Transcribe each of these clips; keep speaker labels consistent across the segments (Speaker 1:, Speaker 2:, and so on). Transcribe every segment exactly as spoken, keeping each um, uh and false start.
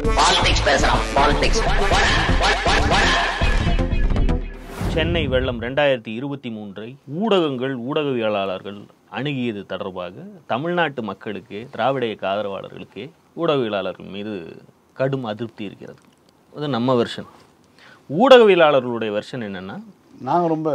Speaker 1: Politics பேசலாம். Politics.
Speaker 2: Chennai வெள்ளம் ரெண்டாயிரத்தி இருபத்தி மூன்றை ஊடகங்கள் ஊடகவியலாளர்கள் அணுகியது தொடர்பாக தமிழ்நாட்டு மக்களுக்கே திராவிட இயக்க ஆதரவாளர்களுக்கே ஊடகவியலாளர்கள் மீது கடும் அதிருப்தி இருக்கிறது. அது நம்ம வெர்ஷன். ஊடகவியலாளர்களுடைய வெர்ஷன் என்னன்னா,
Speaker 3: நாங்கள் ரொம்ப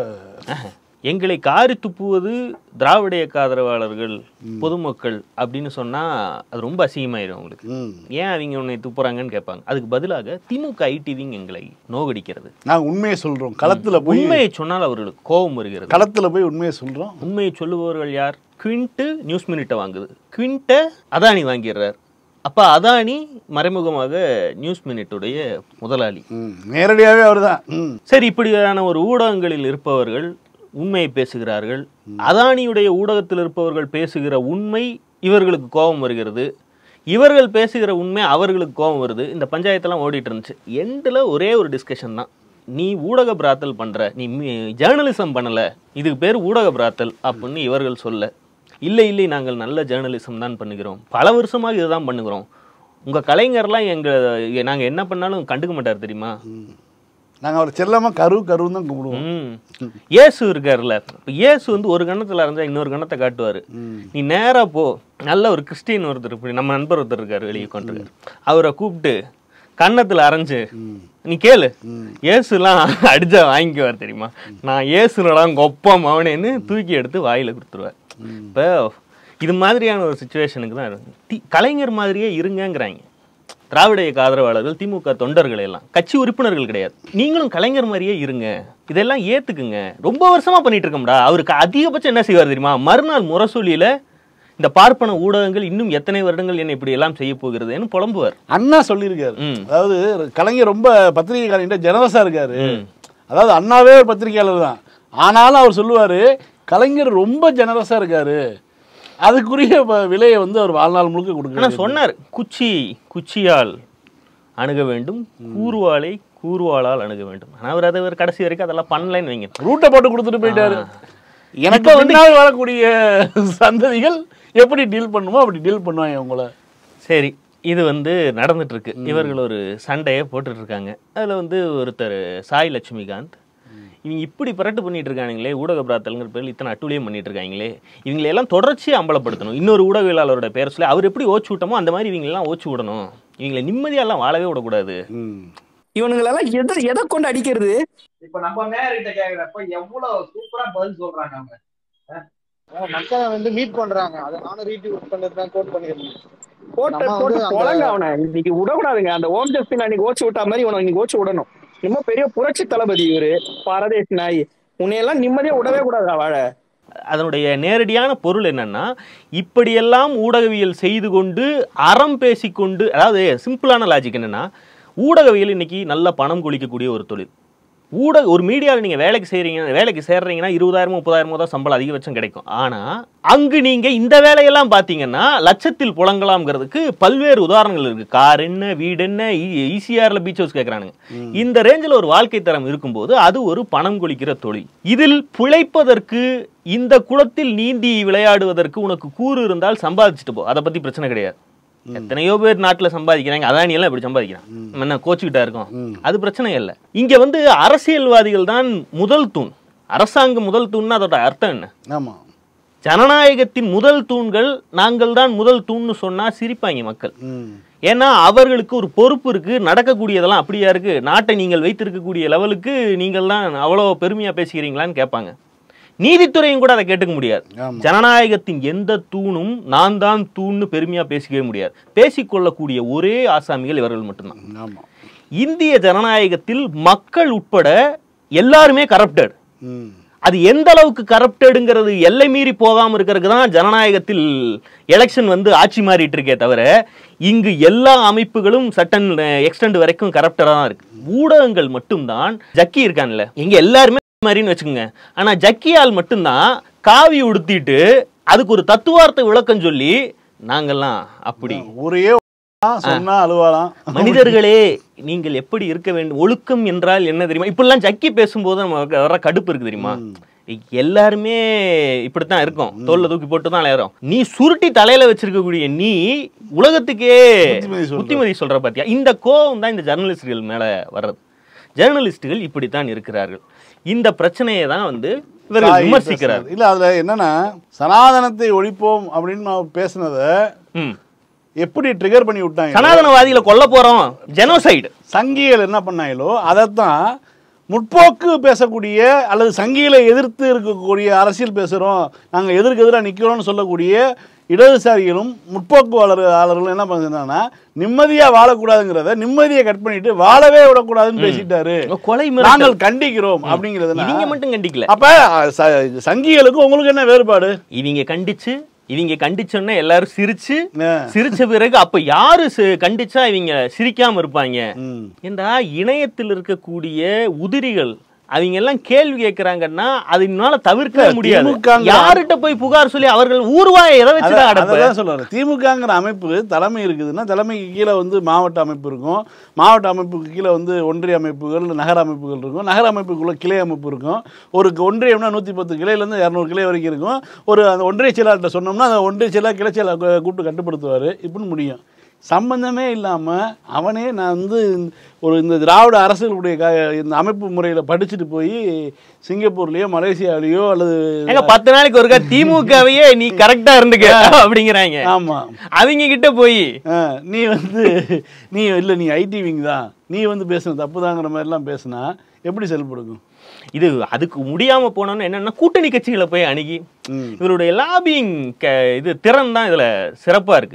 Speaker 2: எங்களை காரி துப்புவது திராவிட இயக்க ஆதரவாளர்கள் பொதுமக்கள் அப்படின்னு சொன்னா அது ரொம்ப அசிங்கமாயிடும் அவங்களுக்கு. ஏன் அவங்க உன்னை துப்புறாங்கன்னு கேட்பாங்க. அதுக்கு பதிலாக திமுக ஐடிவிங் எங்களை நோகடிக்கிறது.
Speaker 3: நாங்கள் உண்மையை சொல்றோம். களத்துல போய்
Speaker 2: உண்மையை சொன்னால் அவர்களுக்கு கோபம் வருகிறது.
Speaker 3: களத்துல போய் உண்மையை சொல்றோம்.
Speaker 2: உண்மையை சொல்லுபவர்கள் யார்? குவிண்ட் நியூஸ் மினிட்டை வாங்குது, குவிண்ட்டை அதானி வாங்கிடுறார். அப்ப அதானி மறைமுகமாக நியூஸ் மினிட்டுடைய முதலாளி,
Speaker 3: நேரடியாகவே அவர் தான்.
Speaker 2: சரி, இப்படியான ஒரு ஊடகங்களில் இருப்பவர்கள் உண்மையை பேசுகிறார்கள். அதானியுடைய ஊடகத்தில் இருப்பவர்கள் பேசுகிற உண்மை இவர்களுக்கு கோபம் வருகிறது, இவர்கள் பேசுகிற உண்மை அவர்களுக்கு கோபம் வருது. இந்த பஞ்சாயத்தெல்லாம் ஓடிட்டு இருந்துச்சு. எண்டில் ஒரே ஒரு டிஸ்கஷன் தான், நீ ஊடக பிராத்தல் பண்ற, நீ ஜேர்னலிசம் பண்ணல, இதுக்கு பேர் ஊடக பிராத்தல் அப்படின்னு இவர்கள் சொல்ல, இல்லை இல்லை நாங்கள் நல்ல ஜேர்னலிசம் தான் பண்ணுகிறோம், பல வருஷமாக இதுதான் பண்ணுகிறோம், உங்கள் கலைஞர்லாம் எங்கள் நாங்கள் என்ன பண்ணாலும் கண்டுக்க மாட்டார் தெரியுமா,
Speaker 3: நாங்கள் அவர் செல்லாமல் கரு கருன்னு தான் கும்பிடுவோம்.
Speaker 2: ஏசு இருக்காருல்ல, இப்போ ஏசு வந்து ஒரு கணத்தில் அரைஞ்சா இன்னொரு கணத்தை காட்டுவார். நீ நேராக போ, நல்ல ஒரு கிறிஸ்டின் ஒருத்தர், இப்படி நம்ம நண்பர் ஒருத்தர் இருக்காரு வெளியே கொண்டிருக்காரு, அவரை கூப்பிட்டு கன்னத்தில் அரைஞ்சு நீ கேளு, ஏசுலாம் அடிச்சா வாங்கிக்குவார் தெரியுமா, நான் ஏசுனலாம் கொப்பம் அவனேன்னு தூக்கி எடுத்து வாயில் கொடுத்துருவார். இப்போ இது மாதிரியான ஒரு சுச்சுவேஷனுக்கு தான் தி கலைஞர் மாதிரியே இருங்கங்கிறாங்க திராவிட இயக்க ஆதரவாளர்கள், திமுக தொண்டர்கள் எல்லாம், கட்சி உறுப்பினர்கள் கிடையாது. நீங்களும் கலைஞர் மாதிரியே இருங்க, இதெல்லாம் ஏத்துக்குங்க. ரொம்ப வருஷமா பண்ணிட்டு இருக்கோம்டா. அவருக்கு அதிகபட்சம் என்ன செய்வார் தெரியுமா, மறுநாள் முரசொலியில இந்த பார்ப்பன ஊடகங்கள் இன்னும் எத்தனை வருடங்கள் என்ன இப்படி எல்லாம் செய்ய போகிறதுன்னு புலம்புவார்.
Speaker 3: அண்ணா சொல்லியிருக்காரு. அதாவது கலைஞர் ரொம்ப பத்திரிகையாளர் ஜெனரஸா இருக்காரு. அதாவது அண்ணாவே ஒரு பத்திரிகையாளர் தான், ஆனாலும் அவர் சொல்லுவாரு கலைஞர் ரொம்ப ஜெனரஸா இருக்காரு, அதுக்குரிய விலையை வந்து அவர் வாழ்நாள் முழுக்க கொடுக்க
Speaker 2: சொன்னார். குச்சி குச்சியால் அணுக வேண்டும், கூர்வாளை கூர்வாளால் அணுக வேண்டும். ஆனால் அவர் அதை கடைசி வரைக்கும் அதெல்லாம் பண்ணலன்னு வைங்க,
Speaker 3: ரூட்டை போட்டு கொடுத்துட்டு போயிட்டாரு. எனக்கு வந்து வரக்கூடிய சந்ததிகள் எப்படி டீல் பண்ணுமோ அப்படி டீல் பண்ணுவாங்க உங்களை.
Speaker 2: சரி, இது வந்து நடந்துட்டு இருக்கு. இவர்கள் ஒரு சண்டையை போட்டுட்டு இருக்காங்க. அதில் வந்து ஒருத்தர் சாய் லட்சுமிகாந்த், இவங்க இப்படி பரட்டு பண்ணிட்டு இருக்காங்களே, ஊடக பிராத்தல்ங்கிற பேரில் இத்தனை அட்டூழியம் பண்ணிட்டு இருக்காங்களே, இவங்களெல்லாம் தொடர்ச்சியாக அம்பலப்படுத்தணும். இன்னொரு ஊடகவியலாளரோட பேர் சொல்லி அவர் எப்படி ஓச்சு விட்டோமோ அந்த மாதிரி இவங்களெல்லாம் ஓச்சு விடணும், இவங்களை நிம்மதியெல்லாம் வாழவே விடக்கூடாது.
Speaker 4: இவனுங்களெல்லாம் எதை எதை கொண்டு அடிக்கிறது?
Speaker 5: இப்ப நம்ம மேயர்கிட்ட கேக்குறப்ப எவ்வளவு சூப்பரா பதில் சொல்றாங்க. அவங்க மக்களை வந்து மீட் பண்றாங்க, அதை நானும் ரீட்வீட் பண்ணிருக்கேன், கோட் பண்ணிருக்கேன்.
Speaker 4: இன்னைக்கு விடக்கூடாதுங்க. அந்த ஓம் ஜஸ்டின் அன்னைக்கு ஓச்சு விட்டா மாதிரி இவனை இன்னைக்கு ஓச்சு விடணும். ரொம்ப பெரிய புரட்சி தளபதி இவரு, பரதேசி நாய். உன்னையெல்லாம் நிம்மதியா விடவே கூடாதா வாழ.
Speaker 2: அதனுடைய நேரடியான பொருள் என்னன்னா, இப்படியெல்லாம் ஊடகவியல் செய்து கொண்டு அறம் பேசிக்கொண்டு, அதாவது சிம்பிளான லாஜிக் என்னன்னா, ஊடகவியல் இன்னைக்கு நல்ல பணம் கொளிக்கக்கூடிய ஒரு தொழில். ஊடக ஒரு மீடியாவில் நீங்கள் வேலைக்கு செய்கிறீங்க, வேலைக்கு சேர்றீங்கன்னா இருபதாயிரமோ முப்பதாயிரமோ தான் சம்பளம் அதிகபட்சம் கிடைக்கும். ஆனால் அங்கு நீங்கள் இந்த வேலையெல்லாம் பார்த்தீங்கன்னா லட்சத்தில் புழங்கலாம்ங்கிறதுக்கு பல்வேறு உதாரணங்கள் இருக்குது. கார் என்ன, வீடு என்ன, ஈசிஆரில் பீச் ஹவுஸ் கேட்குறானுங்க. இந்த ரேஞ்சில் ஒரு வாழ்க்கை தரம் இருக்கும்போது அது ஒரு பணம் கொளிக்கிற தொழில். இதில் பிழைப்பதற்கு, இந்த குளத்தில் நீந்தி விளையாடுவதற்கு உனக்கு கூறு இருந்தால் சம்பாதிச்சுட்டு போ, அதை பற்றி பிரச்சனை கிடையாது. எத்தனையோ பேர் நாட்டில் சம்பாதிக்கிறாங்க, அதானி எல்லாம் இப்படி சம்பாதிக்கிறான், என்ன கோச்சுக்கிட்டா இருக்கும், அது பிரச்சனை இல்லை. இங்க வந்து அரசியல்வாதிகள் தான் முதல் தூண், அரசாங்கம் முதல் தூண்னா அதோட அர்த்தம் என்ன?
Speaker 3: ஆமா,
Speaker 2: ஜனநாயகத்தின் முதல் தூண்கள் நாங்கள் தான் முதல் தூண்னு சொன்னா சிரிப்பாங்க மக்கள். ஏன்னா அவர்களுக்கு ஒரு பொறுப்பு இருக்கு, நடக்கக்கூடியதெல்லாம் அப்படியா இருக்கு, நாட்டை நீங்கள் வைத்திருக்கக்கூடிய லெவலுக்கு நீங்கள் தான் அவ்வளோ பெருமையா பேசுகிறீங்களான்னு கேட்பாங்க. நீதித்துறையும் கூட அதை கேட்டுக்க முடியாது. ஜனநாயகத்தின் எந்த தூணும் நான் தான் தூண்னு பெருமையா பேசிக்கவே முடியாது. பேசிக்கொள்ளக்கூடிய ஒரே ஆசாமிகள் இவர்கள் மட்டும்தான். இந்திய ஜனநாயகத்தில் மக்கள் உட்பட எல்லாருமே கரப்டட். அது எந்த அளவுக்கு கரப்டடுங்கிறது எல்லை மீறி போகாம இருக்கிறதுக்கு தான் ஜனநாயகத்தில் எலெக்ஷன் வந்து ஆட்சி மாறிட்டு இருக்கே தவிர, இங்கு எல்லா அமைப்புகளும் சட்டன் எக்ஸ்டெண்ட் வரைக்கும் கரப்டடா தான் இருக்கு. ஊடகங்கள் மட்டும்தான், ஜக்கி இருக்கான்ல, இங்க எல்லாருமே மாதிரின்னு வச்சுக்கோங்க. ஆனா ஜக்கியால் மட்டும்தான் காவி உடுத்திட்டு அதுக்கு ஒரு தத்துவார்த்த விளக்கம் சொல்லி நாங்கெல்லாம் அப்படி ஒரே
Speaker 3: சொன்னா அழுவாலாம்.
Speaker 2: மனிதர்களே நீங்கள் எப்படி இருக்க வேண்டும், ஒழுக்கம் என்றால் என்ன தெரியுமா, இப்பெல்லாம் ஜக்கி பேசும்போது நமக்கு வர கடுப்பு இருக்கு தெரியுமா. எல்லாருமே இப்படித்தான் இருக்கும், தோல்ல தூக்கி போட்டு தான் அலையறோம். நீ சுருட்டி தலையில வச்சிருக்கக்கூடிய நீ உலகத்துக்கே புத்திமதி சொல்ற பாத்தியா? இந்த கோவம் தான் இந்த ஜர்னலிஸ்டுகள் மேல வர்றது. ஜர்னலிஸ்டுகள் இப்படித்தான் இருக்கிறார்கள். இந்த பிரச்சனையை தான் வந்து இவர்கள் விமர்சிக்கிறார்.
Speaker 3: இல்ல அதுல என்னன்னா சனாதனத்தை ஒழிப்போம் அப்படின்னு நான் பேசுனத எப்படி ட்ரிகர் பண்ணி விட்டாங்க?
Speaker 2: சனாதனவாதிகளை கொல்ல போறோம், ஜெனோசைடு.
Speaker 3: சங்கிகள் என்ன பண்ணாங்களோ அதைத்தான் முற்போக்கு பேசக்கூடிய அல்லது சங்கிகளை எதிர்த்து இருக்கக்கூடிய அரசியல் பேசுகிறோம், நாங்கள் எதிர்க்கு எதிராக நிற்கிறோம்னு சொல்லக்கூடிய இடதுசாரிகளும் முற்போக்குவாளர்களும் என்ன பண்ணுறாங்கன்னா நிம்மதியாக வாழக்கூடாதுங்கிறத நிம்மதியை கட் பண்ணிட்டு வாழவே விடக்கூடாதுன்னு பேசிட்டாரு. நாங்கள் கண்டிக்கிறோம் அப்படிங்கிறது
Speaker 2: இவங்க மட்டும் கண்டிக்கல.
Speaker 3: அப்ப சங்கிகளுக்கு உங்களுக்கு என்ன வேறுபாடு?
Speaker 2: இவங்க கண்டிச்சு இவங்க கண்டிச்சோன்னா எல்லாரும் சிரிச்சு சிரிச்ச பிறகு அப்ப யாரு கண்டிச்சா இவங்க சிரிக்காம இருப்பாங்க? ஏண்டா இணையத்தில் இருக்கக்கூடிய உதிரிகள் அவங்க எல்லாம் கேள்வி கேட்கிறாங்கன்னா அதனால தவிர்க்கவே முடியாது. யார்கிட்ட போய் புகார் சொல்லி அவர்கள் ஊர்வாயை எதை வச்சுதான் அடப்பதான்
Speaker 3: சொல்றாரு. திமுகங்கிற அமைப்பு தலைமை இருக்குதுன்னா தலைமைக்கு கீழே வந்து மாவட்ட அமைப்பு இருக்கும், மாவட்ட அமைப்புக்கு கீழே வந்து ஒன்றிய அமைப்புகள் நகர அமைப்புகள் இருக்கும், நகர அமைப்புக்குள்ள கிளை அமைப்பு இருக்கும். ஒரு ஒன்றியம்னா நூற்றி பத்து கிளையிலேருந்து இரநூறு கிளை வரைக்கும் இருக்கும். ஒரு அந்த ஒன்றிய செயலாளர்கிட்ட சொன்னோம்னா அந்த ஒன்றிய செயலாளர் கிளை செயலாளர் கூப்பிட்டு கட்டுப்படுத்துவார். இப்படின்னு முடியும். சம்பந்தமே இல்லாமல் அவனே நான் வந்து ஒரு இந்த திராவிட அரசுகளுடைய இந்த அமைப்பு முறையில் படிச்சுட்டு போய் சிங்கப்பூர்லேயோ மலேசியாவிலேயோ அல்லது
Speaker 2: பத்து நாளைக்கு ஒருக்கா திமுகவையே நீ கரெக்டாக இருந்துக்க அப்படிங்கிறாங்க.
Speaker 3: ஆமாம்,
Speaker 2: அவங்க கிட்ட போய்
Speaker 3: நீ வந்து நீ இல்லை நீ ஐடி விங் தான், நீ வந்து பேசுன தப்பு தாங்கிற மாதிரிலாம் பேசுனா எப்படி செயல்படுக்கும்?
Speaker 2: இது அதுக்கு முடியாம போனோம்னு என்னன்னா கூட்டணி கட்சிகளை போய் அணுகி இவருடைய லாபிங் இது திறன் தான் இதுல சிறப்பா இருக்கு.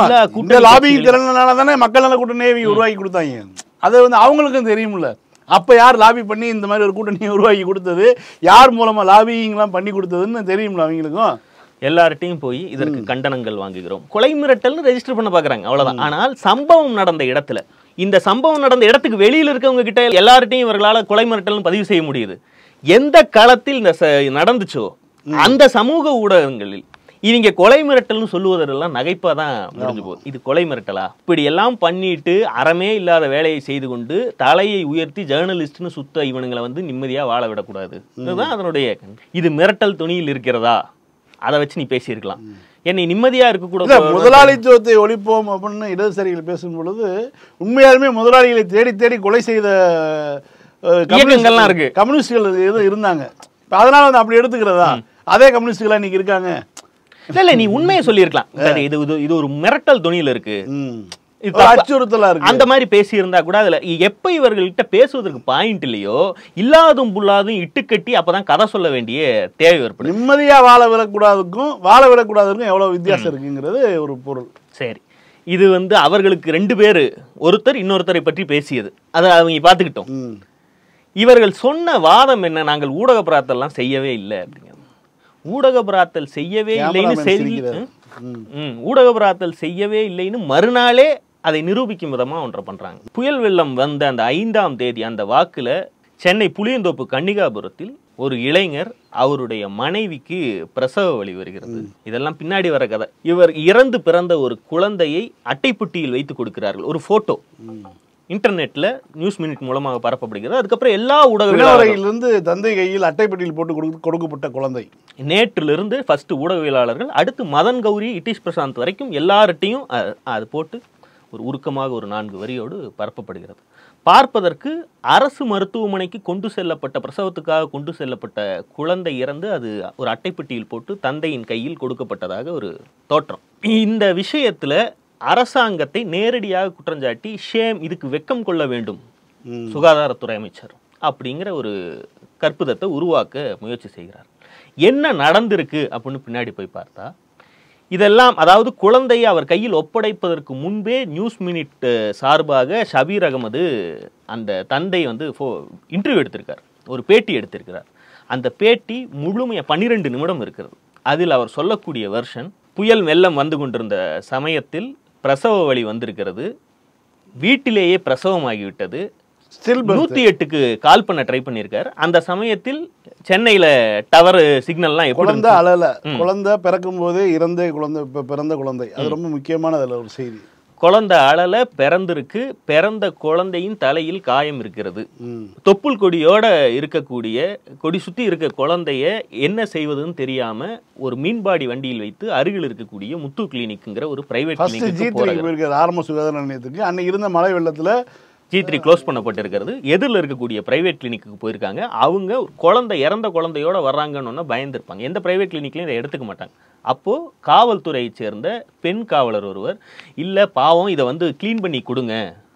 Speaker 3: லாபிங் திறனால தானே மக்கள் நல கூட்டணியை உருவாக்கி கொடுத்தாங்க. அது வந்து அவங்களுக்கும் தெரியும்ல. அப்ப யார் லாபி பண்ணி இந்த மாதிரி ஒரு கூட்டணியை உருவாக்கி கொடுத்தது, யார் மூலமா லாபிங்லாம் பண்ணி கொடுத்ததுன்னு தெரியும்ல அவங்களுக்கும்.
Speaker 2: எல்லார்ட்டையும் போய் இதற்கு கண்டனங்கள் வாங்குகிறோம், கொலை மிரட்டல்னு ரெஜிஸ்டர் பண்ண பாக்குறாங்க, அவ்வளவுதான். ஆனால் சம்பவம் நடந்த இடத்துல, இந்த சம்பவம் நடந்த இடத்துக்கு வெளியில் இருக்கவங்க கிட்ட எல்லார்ட்டையும் இவர்களால் கொலை மிரட்டல்னு பதிவு செய்ய முடியுது. எந்த களத்தில் இந்த நடந்துச்சோ அந்த சமூக ஊடகங்களில் இவங்க கொலை மிரட்டல்னு சொல்லுவதெல்லாம் நகைப்பா தான் முடிஞ்சு போகுது. இது கொலை மிரட்டலா? இப்படி எல்லாம் பண்ணிட்டு அறமே இல்லாத வேலையை செய்து கொண்டு தலையை உயர்த்தி ஜேர்னலிஸ்ட்னு சுத்த இவனுங்களை வந்து நிம்மதியா வாழ விடக்கூடாது. இதுதான் அதனுடைய. இது மிரட்டல் துணியில் இருக்கிறதா? அதை வச்சு நீ பேசியிருக்கலாம். என்னை நிம்மதியா இருக்க கூட.
Speaker 3: முதலாளித்துவத்தை ஒழிப்போம் அப்படின்னு இடதுசாரிகள் பேசும் பொழுது உண்மையாலுமே முதலாளிகளை தேடி தேடி கொலை செய்த
Speaker 2: இயக்கங்கள்லாம் இருக்கு,
Speaker 3: கம்யூனிஸ்டுகள் எதுவும் இருந்தாங்க. அதனால வந்து அப்படி எடுத்துக்கிறதா? அதே கம்யூனிஸ்டுகளா இன்னைக்கு இருக்காங்க.
Speaker 2: இல்ல இல்ல நீ உண்மையை சொல்லியிருக்கலாம். இது இது ஒரு மிரட்டல் துணியில இருக்கு,
Speaker 3: அச்சுறுத்தலா இருக்கு,
Speaker 2: அந்த மாதிரி பேசி இருந்தா கூட அதுல எப்ப இவர்கள்கிட்ட பேசுவதற்கு பாயிண்ட் இல்லையோ இல்லாதும் புல்லாதும் இட்டுக்கட்டி அப்பதான் கதை சொல்ல வேண்டிய தேவை ஏற்படும்.
Speaker 3: நிம்மதியா வாழ விடக்கூடாதுக்கும் வாழ விடக்கூடாதுக்கும் எவ்வளவு வித்தியாசம் இருக்குங்கிறது ஒரு பொருள்.
Speaker 2: சரி, இது வந்து அவர்களுக்கு ரெண்டு பேரு ஒருத்தர் இன்னொருத்தரை பற்றி பேசியது, அதை அவங்க பார்த்துக்கிட்டோம். இவர்கள் சொன்ன வாதம் என்ன? நாங்கள் ஊடக பிரார்த்தெல்லாம் செய்யவே இல்லை அப்படிங்கிறது. ஊடக பிரார்த்தல் செய்யவே இல்லைன்னு செய்தி ஊடக பிரார்த்தல் செய்யவே இல்லைன்னு மறுநாளே அதை நிரூபிக்கும் விதமா ஒன்றை பண்றாங்க. புயல் வெள்ளம் வந்த அந்த ஐந்தாம் தேதி அந்த வாக்குல சென்னை புளியந்தோப்பு கன்னிகாபுரத்தில் ஒரு இளைஞர் அவருடைய மனைவிக்கு பிரசவ வலி வருகிறது. இதெல்லாம் பின்னாடி வர கதை. இவர் இறந்து பிறந்த ஒரு குழந்தையை அட்டைப்பட்டியில் வைத்து கொடுக்கிறார்கள். ஒரு போட்டோ இன்டர்நெட்ல நியூஸ் மினிட் மூலமாக பரப்பப்படுகிறது. அதுக்கப்புறம் எல்லா ஊடகவியலாளர்களிலிருந்து
Speaker 3: தந்தை கையில் அட்டைப்பட்டியில் போட்டு கொடுக்கப்பட்ட குழந்தை
Speaker 2: நேற்றிலிருந்து ஃபர்ஸ்ட் ஊடகவியலாளர்கள், அடுத்து மதன் கௌரி, இட்டிஷ் பிரசாந்த் வரைக்கும் எல்லார்ட்டையும் அது போட்டு ஒரு உருக்கமாக ஒரு நான்கு வரியோடு பரப்பப்படுகிறது. பார்ப்பதற்கு அரசு மருத்துவமனைக்கு கொண்டு செல்லப்பட்ட பிரசவத்துக்காக கொண்டு செல்லப்பட்ட குழந்தை இறந்து அது ஒரு அட்டைப்பட்டியில் போட்டு தந்தையின் கையில் கொடுக்கப்பட்டதாக ஒரு தோற்றம். இந்த விஷயத்துல அரசாங்கத்தை நேரடியாக குற்றஞ்சாட்டி ஷேம், இதுக்கு வெக்கம் கொள்ள வேண்டும் சுகாதாரத்துறை அமைச்சர் அப்படிங்கிற ஒரு கற்பிதத்தை உருவாக்க முயற்சி செய்கிறார். என்ன நடந்திருக்கு அப்படின்னு பின்னாடி போய் பார்த்தா இதெல்லாம், அதாவது குழந்தையை அவர் கையில் ஒப்படைப்பதற்கு முன்பே நியூஸ் மினிட் சார்பாக ஷபீர் அகமது அந்த தந்தை வந்து இன்டர்வியூ எடுத்திருக்கார், ஒரு பேட்டி எடுத்திருக்கிறார். அந்த பேட்டி முழுமையாக பன்னிரெண்டு நிமிடம் இருக்கிறது. அதில் அவர் சொல்லக்கூடிய வெர்ஷன், புயல் வெள்ளம் வந்து கொண்டிருந்த சமயத்தில் பிரசவ வலி வந்திருக்கிறது, வீட்டிலேயே பிரசவமாகிவிட்டது, நூத்தி எட்டுக்கு கால் பண்ண ட்ரை பண்ணியிருக்காரு. அந்த சமயத்தில் சென்னையில டவர் சிக்னல்லாம்
Speaker 3: குழந்தை அழல, குழந்தை பிறக்கும் போதே இறந்த குழந்தை, பிறந்த குழந்தை, அது ரொம்ப முக்கியமான அதில் ஒரு செய்தி.
Speaker 2: குழந்தை அழல பிறந்திருக்கு, பிறந்த குழந்தையின் தலையில் காயம் இருக்கிறது. தொப்புள் கொடியோட இருக்கக்கூடிய கொடி சுத்தி இருக்க குழந்தைய என்ன செய்வதுன்னு தெரியாம ஒரு மீன்பாடி வண்டியில் வைத்து அருகில் இருக்கக்கூடிய முத்து கிளினிக்ங்கிற ஒரு பிரைவேட் கிளினிக் போறாங்க.
Speaker 3: ஆரம்ப சுகாதார நிலையத்துக்கு அன்னைக்கு இருந்த மழை வெள்ளத்துல
Speaker 2: ஜி த்ரீ க்ளோஸ் பண்ணப்பட்டிருக்கிறது. எதிரில் இருக்கக்கூடிய பிரைவேட் கிளினிக்கு போயிருக்காங்க. அவங்க குழந்தை இறந்த குழந்தையோட வர்றாங்கன்னு பயந்துருப்பாங்க. எந்த பிரைவேட் கிளினிக்லையும் இதை எடுத்துக்க மாட்டாங்க. அப்போது காவல்துறையை சேர்ந்த பெண் காவலர் ஒருவர், இல்லை பாவம் இதை வந்து க்ளீன் பண்ணி கொடுங்க,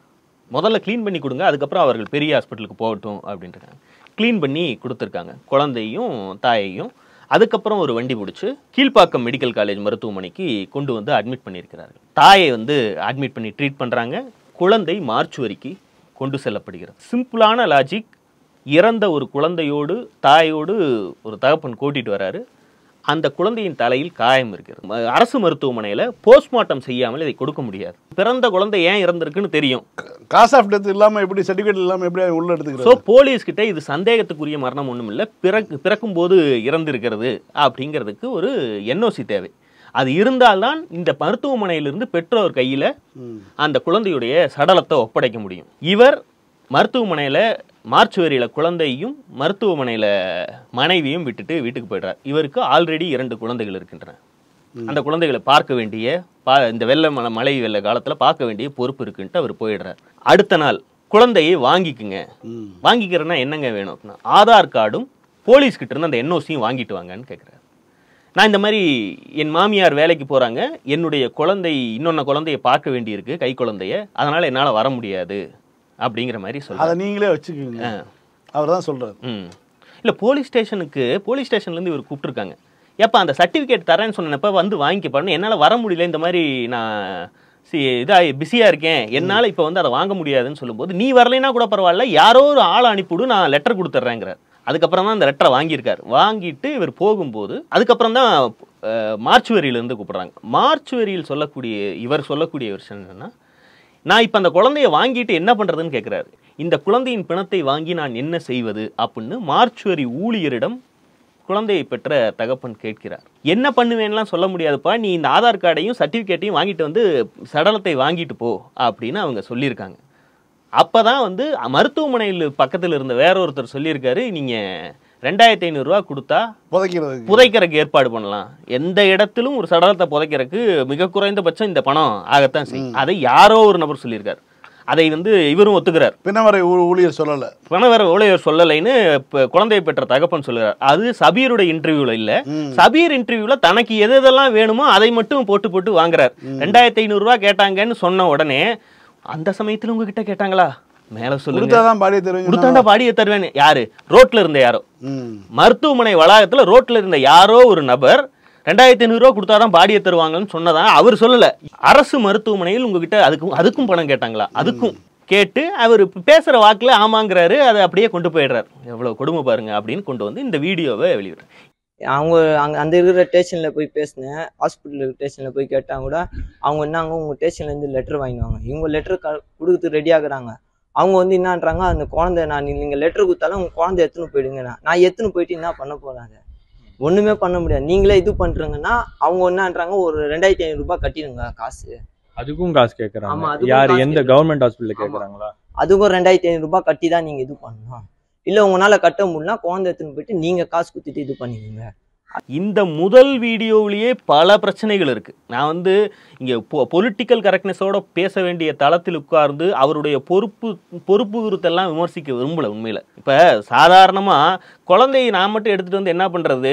Speaker 2: முதல்ல க்ளீன் பண்ணி கொடுங்க, அதுக்கப்புறம் அவர்கள் பெரிய ஹாஸ்பிட்டலுக்கு போகட்டும் அப்படின்ட்டுருக்காங்க. க்ளீன் பண்ணி கொடுத்துருக்காங்க குழந்தையும் தாயையும். அதுக்கப்புறம் ஒரு வண்டி பிடிச்சி கீழ்ப்பாக்கம் மெடிக்கல் காலேஜ் மருத்துவமனைக்கு கொண்டு வந்து அட்மிட் பண்ணியிருக்கிறார்கள். தாயை வந்து அட்மிட் பண்ணி ட்ரீட் பண்ணுறாங்க. குழந்தை மார்ச்சுவரிக்கு கொண்டு செல்லப்படுகிறது. சிம்பிளான லாஜிக். இறந்த ஒரு குழந்தையோடு தாயோடு ஒரு தகப்பன் கூட்டிட்டு வராரு. அந்த குழந்தையின் தலையில் காயம் இருக்கிறது. அரசு மருத்துவமனையில் போஸ்ட்மார்ட்டம் செய்யாமல் இதை கொடுக்க முடியாது. பிறந்த குழந்தை ஏன் இறந்திருக்குன்னு தெரியும்.
Speaker 3: காஸ் ஆஃப் டெத் இல்லாமல் எப்படி, சர்டிஃபிகேட் இல்லாமல் எப்படி உள்ள எடுத்துக்கிறது?
Speaker 2: ஸோ போலீஸ் கிட்ட இது சந்தேகத்துக்குரிய மரணம் ஒன்றும் இல்லை, பிறக்கு பிறக்கும் போது இறந்திருக்கிறது அப்படிங்கிறதுக்கு ஒரு என்ஓசி தேவை. அது இருந்தால்தான் இந்த மருத்துவமனையிலிருந்து பெற்றோர் கையில் அந்த குழந்தையுடைய சடலத்தை ஒப்படைக்க முடியும். இவர் மருத்துவமனையில் மார்ச்சுவரியில் குழந்தையும் மருத்துவமனையில் மனைவியும் விட்டுட்டு வீட்டுக்கு போய்ட்றார். இவருக்கு ஆல்ரெடி இரண்டு குழந்தைகள் இருக்கின்றன. அந்த குழந்தைகளை பார்க்க வேண்டிய பா இந்த வெள்ள மழை மழை வெள்ள காலத்தில் பார்க்க வேண்டிய பொறுப்பு இருக்குன்ட்டு அவர் போயிடுறார். அடுத்த நாள் குழந்தையை வாங்கிக்குங்க. வாங்கிக்கிறேன்னா என்னங்க வேணும் அப்படின்னா ஆதார் கார்டும் போலீஸ்கிட்ட இருந்து அந்த என்ஓசியும் வாங்கிட்டு வாங்கன்னு கேட்குறாரு. நான் இந்த மாதிரி என் மாமியார் வேலைக்கு போகிறாங்க, என்னுடைய குழந்தை இன்னொன்று குழந்தைய பார்க்க வேண்டியிருக்கு, கை குழந்தைய, அதனால் என்னால் வர முடியாது அப்படிங்கிற மாதிரி சொல்ல.
Speaker 3: அதை நீங்களே வச்சுக்கோங்க அவர் தான் சொல்கிறார்.
Speaker 2: ம் இல்லை, போலீஸ் ஸ்டேஷனுக்கு போலீஸ் ஸ்டேஷன்லேருந்து இவர் கூப்பிட்ருக்காங்க. எப்போ அந்த சர்டிஃபிகேட் தரேன்னு சொன்னப்போ வந்து வாங்கிக்கப்பாருன்னு, என்னால் வர முடியல, இந்த மாதிரி நான் சி இதாக பிஸியாக இருக்கேன், என்னால் இப்போ வந்து அதை வாங்க முடியாதுன்னு சொல்லும்போது, நீ வரலைன்னா கூட பரவாயில்ல, யாரோ ஒரு ஆளை அனுப்பிவிடு, நான் லெட்டர் கொடுத்துட்றேங்கிறார். அதுக்கப்புறம் தான் அந்த லெட்டரை வாங்கியிருக்காரு. வாங்கிட்டு இவர் போகும்போது அதுக்கப்புறம் தான் மார்ச்சுவரியிலேருந்து கூப்பிட்றாங்க. மார்ச்சுவரியில் சொல்லக்கூடிய இவர் சொல்லக்கூடிய விஷயம் என்னென்னா, நான் இப்போ அந்த குழந்தைய வாங்கிட்டு என்ன பண்ணுறதுன்னு கேட்குறாரு. இந்த குழந்தையின் பிணத்தை வாங்கி நான் என்ன செய்வது அப்படின்னு மார்ச்சுவரி ஊழியரிடம் குழந்தையை பெற்ற தகப்பன் கேட்கிறார். என்ன பண்ணுவேன்லாம் சொல்ல முடியாதுப்பா, நீ இந்த ஆதார் கார்டையும் சர்டிஃபிகேட்டையும் வாங்கிட்டு வந்து சடலத்தை வாங்கிட்டு போ அப்படின்னு அவங்க சொல்லியிருக்காங்க. அப்போ தான் வந்து மருத்துவமனையில் பக்கத்தில் இருந்த வேற ஒருத்தர் சொல்லியிருக்காரு, நீங்கள் ரெண்டாயிரத்தி ஐநூறுரூவா கொடுத்தா
Speaker 3: புதைக்கிறது
Speaker 2: புதைக்கிறதுக்கு ஏற்பாடு பண்ணலாம். எந்த இடத்திலும் ஒரு சடலத்தை புதைக்கிறதுக்கு மிக குறைந்தபட்சம் இந்த பணம் ஆகத்தான் செய்யும். அதை யாரோ ஒரு நபர் சொல்லியிருக்காரு. அதை வந்து இவரும் ஒத்துக்கிறார்.
Speaker 3: பிணவரை ஊழியர் சொல்லலை,
Speaker 2: பிணவரை ஊழியர் சொல்லலைன்னு குழந்தையை பெற்ற தகப்பன் சொல்லுறார். அது சபீருடைய இன்டர்வியூல இல்ல, சபீர் இன்டர்வியூல தனக்கு எது எதெல்லாம் வேணுமோ அதை மட்டும் போட்டு போட்டு வாங்குறார். ரெண்டாயிரத்தி ஐநூறு ரூபா கேட்டாங்கன்னு சொன்ன உடனே, அந்த சமயத்துல உங்ககிட்ட கேட்டாங்களா, மேல சொல்லுங்க, பாடியை தருவேன். யாரு? ரோட்ல இருந்த யாரோ, மருத்துவமனை வளாகத்துல ரோட்ல இருந்த யாரோ ஒரு நபர் ரெண்டாயிரத்தி ஐநூறு ரூபா கொடுத்தாதான் பாடியை தருவாங்கன்னு சொன்னதான் அவர் சொல்லல. அரசு மருத்துவமனையில் உங்ககிட்ட அதுக்கும் அதுக்கும் பணம் கேட்டாங்களா? அதுக்கும் கேட்டு அவர் பேசுற வாக்குல ஆமாங்கிறாரு. அதை அப்படியே கொண்டு போயிடுறாரு. எவ்வளவு கொடுமை பாருங்க அப்படின்னு கொண்டு வந்து இந்த வீடியோவை வெளியிடுறாரு.
Speaker 6: அவங்க அங்கே அந்த இருக்கிற ஸ்டேஷனில் போய் பேசினேன், ஹாஸ்பிட்டல் ஸ்டேஷனில் போய் கேட்டால் கூட அவங்க என்னங்க உங்கள் ஸ்டேஷன்லேருந்து லெட்டர் வாங்கிடுவாங்க. இவங்க லெட்டர் க கொடுக்குறது ரெடி ஆகுறாங்க. அவங்க வந்து என்னன்றாங்க, அந்த குழந்தை நான் நீங்கள் லெட்டர் கொடுத்தாலும் உங்கள் குழந்தை எடுத்துன்னு போயிடுங்கண்ணா. நான் எடுத்துன்னு போயிட்டு என்ன பண்ண போகிறாங்க? ஒன்றுமே பண்ண முடியாது. நீங்களே இது பண்ணுறீங்கன்னா அவங்க என்னன்றாங்க, ஒரு ரெண்டாயிரத்தி ஐநூறு ரூபாய் கட்டிடுங்க காசு.
Speaker 7: அதுக்கும் காசு கேட்குறாங்க. யார்? எந்த கவர்மெண்ட் ஹாஸ்பிட்டலில் கேட்குறாங்களா?
Speaker 6: அதுக்கும் ரெண்டாயிரத்தி ஐநூறு ரூபாய் கட்டி தான் நீங்கள் இது பண்ணணும். இல்லை உங்களால் கட்ட முடியலனா குழந்தை எடுத்துன்னு போயிட்டு நீங்கள் காசு கொடுத்துட்டு இது பண்ணிக்கோங்க.
Speaker 2: இந்த முதல் வீடியோவிலேயே பல பிரச்சனைகள் இருக்கு. நான் வந்து இங்கே பொலிட்டிக்கல் கரெக்ட்னஸோட பேச வேண்டிய தளத்தில் உட்கார்ந்து அவருடைய பொறுப்பு பொறுப்பு குறித்தெல்லாம் விமர்சிக்க விரும்பல. உண்மையில் இப்போ சாதாரணமாக குழந்தையை நான் மட்டும் எடுத்துகிட்டு வந்து என்ன பண்ணுறது,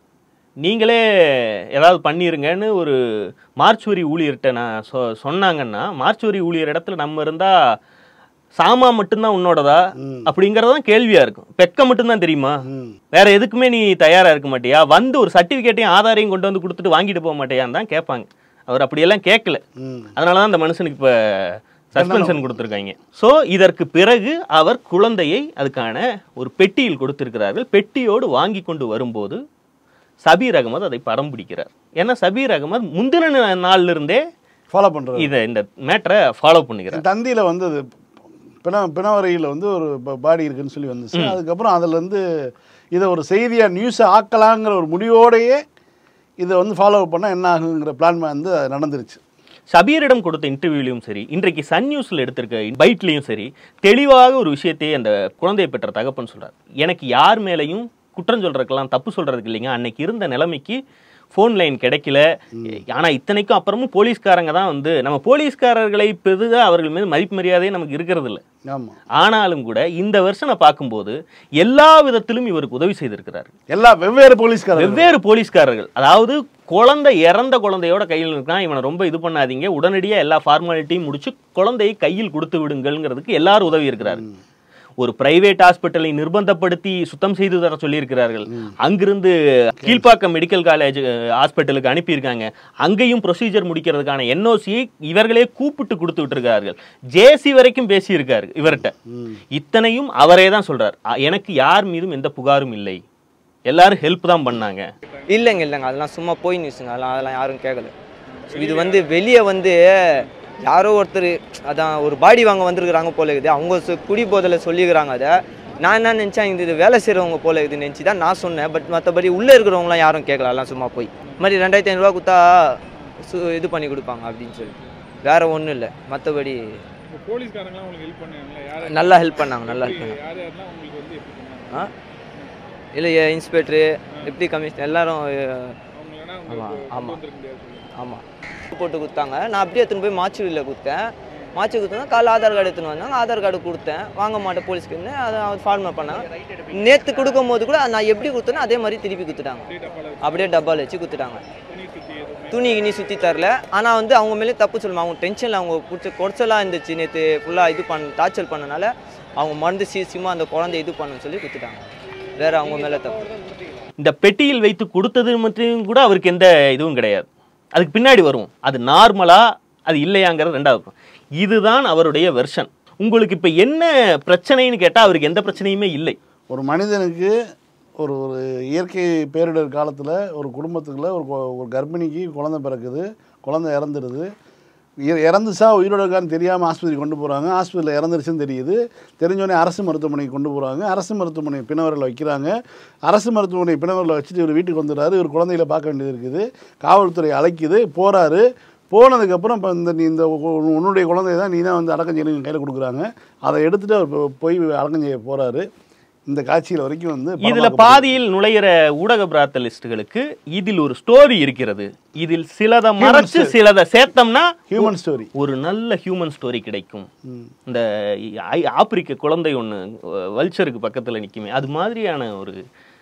Speaker 2: நீங்களே ஏதாவது பண்ணிருங்கன்னு ஒரு மார்ச்சுவரி ஊழியர்கிட்ட நான் சொ சொன்னாங்கன்னா மார்ச்சுவரி ஊழியர் இடத்துல நம்ம இருந்தால் சாமா மட்டும்தான் உன்னோடதா அப்படிங்கறதான் கேள்வியா இருக்கும். பெக்க மட்டும்தான் தெரியுமா, வேற எதுக்குமே நீ தயாரா இருக்க மாட்டியா? வந்து ஒரு சர்டிபிகேட்டையும் ஆதாரையும் கொண்டு வந்து கொடுத்துட்டு வாங்கிட்டு போக மாட்டியான்னு தான் கேட்பாங்க. அவர் அப்படியெல்லாம் கேட்கல. அதனாலதான் அந்த மனுஷனுக்கு இப்ப சஸ்பென்ஷன் கொடுத்துருக்காங்க. ஸோ இதற்கு பிறகு அவர் குழந்தையை அதுக்கான ஒரு பெட்டியில் கொடுத்திருக்கிறார்கள். பெட்டியோடு வாங்கி கொண்டு வரும்போது சபீர் அகமது அதை படம் பிடிக்கிறார். ஏன்னா சபீர் அகமது முந்தின நாள்ல இருந்தே
Speaker 3: ஃபாலோ பண்றாரு,
Speaker 2: இதை இந்த மேட்டரை ஃபாலோ பண்ணுகிறார்.
Speaker 3: தந்தியில வந்து பிண பிணவரையில் வந்து ஒரு பாடி இருக்குன்னு சொல்லி வந்துச்சு. அதுக்கப்புறம் அதுலேருந்து இதை ஒரு செய்தியாக நியூஸை ஆக்கலாங்கிற ஒரு முடிவோடையே இதை வந்து ஃபாலோ பண்ணால் என்ன ஆகுங்கிற பிளான் வந்து நடந்துருச்சு.
Speaker 2: சபீரிடம் கொடுத்த இன்டர்வியூலையும் சரி, இன்றைக்கு சன் நியூஸ்ல எடுத்திருக்க பைட்லையும் சரி, தெளிவாக ஒரு விஷயத்தையே அந்த குழந்தையை பெற்ற தகப்பன் சொல்றார். எனக்கு யார் மேலையும் குற்றம் சொல்றதுக்கெல்லாம் தப்பு சொல்றதுக்கு இல்லைங்க, அன்னைக்கு இருந்த நிலைமைக்கு ஃபோன் லைன் கிடைக்கல. ஆனா இத்தனைக்கும் அப்புறமும் போலீஸ்காரங்க தான் வந்து, நம்ம போலீஸ்காரர்களை பெருதா அவர்கள் மீது மதிப்பு மரியாதையே நமக்கு இருக்கிறது இல்லை. ஆனாலும் கூட இந்த வருஷனை பார்க்கும்போது எல்லா விதத்திலும் இவருக்கு உதவி செய்திருக்கிறார்.
Speaker 3: எல்லா வெவ்வேறு போலீஸ்காரர்கள்
Speaker 2: வெவ்வேறு போலீஸ்காரர்கள் அதாவது குழந்தை இறந்த குழந்தையோட கையில் இருக்கான், இவனை ரொம்ப இது பண்ணாதீங்க, உடனடியா எல்லா ஃபார்மாலிட்டியும் முடிச்சு குழந்தையை கையில் கொடுத்து விடுங்கள்ங்கிறதுக்கு எல்லாரும் உதவி இருக்கிறாரு. ஒரு பிரைவேட் ஹாஸ்பிட்டலை நிர்பந்தப்படுத்தி சுத்தம் செய்து தர சொல்லியிருக்கிறார்கள். அங்கிருந்து கீழ்ப்பாக்கம் மெடிக்கல் காலேஜ் ஹாஸ்பிட்டலுக்கு அனுப்பியிருக்காங்க. அங்கேயும் ப்ரொசீஜர் முடிக்கிறதுக்கான என்ஓசியை இவர்களே கூப்பிட்டு கொடுத்து விட்டுருக்கார்கள். ஜேசி வரைக்கும் பேசியிருக்காரு இவர்கிட்ட. இத்தனையும் அவரே தான் சொல்றார். எனக்கு யார் மீதும் எந்த புகாரும் இல்லை, எல்லாரும் ஹெல்ப் தான் பண்ணாங்க.
Speaker 6: இல்லைங்க இல்லைங்க அதெல்லாம் சும்மா போய் நியூஸுங்க, அதெல்லாம் அதெல்லாம் யாரும் கேட்கல. இது வந்து வெளியே வந்து யாரோ ஒருத்தர் அதான் ஒரு பாடி வாங்க வந்திருக்கிறாங்க போல இருக்குது, அவங்க குடி போதில் சொல்லிக்கிறாங்க. அதை நான் என்ன நினச்சேன், இது வேலை செய்கிறவங்க போல இருக்குதுன்னு நினச்சி தான் நான் சொன்னேன். பட் மற்றபடி உள்ளே இருக்கிறவங்களாம் யாரும் கேட்கல, எல்லாம் சும்மா போய் இது மாதிரி ரெண்டாயிரத்தி ஐநூறுரூவா கொடுத்தா சு இது பண்ணி கொடுப்பாங்க அப்படின்னு சொல்லி, வேறு ஒன்றும் இல்லை. மற்றபடி நல்லா ஹெல்ப் பண்ணாங்க, நல்லா ஹெல்ப் பண்ணாங்க. ஆ இல்லை இன்ஸ்பெக்டரு, டிப்டி கமிஷனர் எல்லாரும். ஆமாம் ஆமாம் ஆமாம் போட்டு கொடுத்தாங்க. நான் அப்படியே எடுத்துன்னு போய் மாச்சூரியில் கொடுத்தேன். மாச்சு கொடுத்தா காலைல ஆதார் கார்டு எடுத்துன்னு வந்தாங்க, ஆதார் கார்டு கொடுத்தேன். வாங்க மாட்டேன் போலீஸ்க்கு, அதை அவர் ஃபார்மல் பண்ணாங்க. நேற்று கொடுக்கும் போது கூட நான் எப்படி கொடுத்தேனோ அதே மாதிரி திருப்பி கொடுத்துட்டாங்க, அப்படியே டப்பாவில் வச்சு கொடுத்துட்டாங்க. துணி இனி சுற்றி தரல. ஆனால் வந்து அவங்க மேலே தப்பு சொல்லுவாங்க, அவங்க டென்ஷனில் அவங்க பிடிச்ச குறைச்சலாக இருந்துச்சு. நேற்று ஃபுல்லாக இது பண்ண டார்ச்சர் பண்ணனால அவங்க மருந்து சீசியமாக அந்த குழந்தை இது பண்ணணும்னு சொல்லி கொடுத்துட்டாங்க. வேறு அவங்க மேலே தப்பு.
Speaker 2: இந்த பெட்டியில் வைத்து கொடுத்தது மட்டும் கூட அவருக்கு எந்த இதுவும் கிடையாது. அதுக்கு பின்னாடி வரும், அது நார்மலா அது இல்லையாங்கிறது ரெண்டாவது. இதுதான் அவருடைய வெர்ஷன். உங்களுக்கு இப்போ என்ன பிரச்சனைன்னு கேட்டால் அவருக்கு எந்த பிரச்சனையுமே இல்லை.
Speaker 3: ஒரு மனிதனுக்கு ஒரு ஒரு இயற்கை பேரிடர் காலத்தில் ஒரு குடும்பத்துக்குள்ள ஒரு ஒரு கர்ப்பிணிக்கு குழந்தை பிறக்குது, குழந்தை இறந்துடுது. இறந்துச்சா உயிரோட இருக்கான்னு தெரியாமல் ஆஸ்பத்திரி கொண்டு போகிறாங்க. ஹாஸ்பிட்டலில் இறந்துருச்சுன்னு தெரியுது. தெரிஞ்சோடனே அரசு மருத்துவமனைக்கு கொண்டு போகிறாங்க. அரசு மருத்துவமனை பிணவரில் வைக்கிறாங்க. அரசு மருத்துவமனை பிணவரில் வச்சுட்டு இவர் வீட்டுக்கு வந்துடுறாரு. இவர் குழந்தைகளை பார்க்க வேண்டியது இருக்குது. காவல்துறை அழைக்குது, போகிறாரு. போனதுக்கப்புறம் இப்போ இந்த நீ இந்த உன்னுடைய குழந்தை தான், நீ தான் வந்து அடக்கம் செய்ய கையில் கொடுக்குறாங்க. அதை எடுத்துகிட்டு அவர் போய் அடக்கம் செய்ய போகிறாரு. இந்த காட்சியில் வரைக்கும் வந்து
Speaker 2: இதுல பாதியில் நுழையிற ஊடக பிராத்தலிஸ்டுகளுக்கு இதில் ஒரு ஸ்டோரி இருக்கிறது. இதில் சிலதை மறைச்சு சிலதை சேர்த்தோம்னா
Speaker 3: ஹியூமன் ஸ்டோரி, ஒரு
Speaker 2: நல்ல ஹியூமன் ஸ்டோரி கிடைக்கும். இந்த ஆப்பிரிக்க குழந்தை ஒன்று வல்ச்சருக்கு பக்கத்தில் நிற்குமே, அது மாதிரியான ஒரு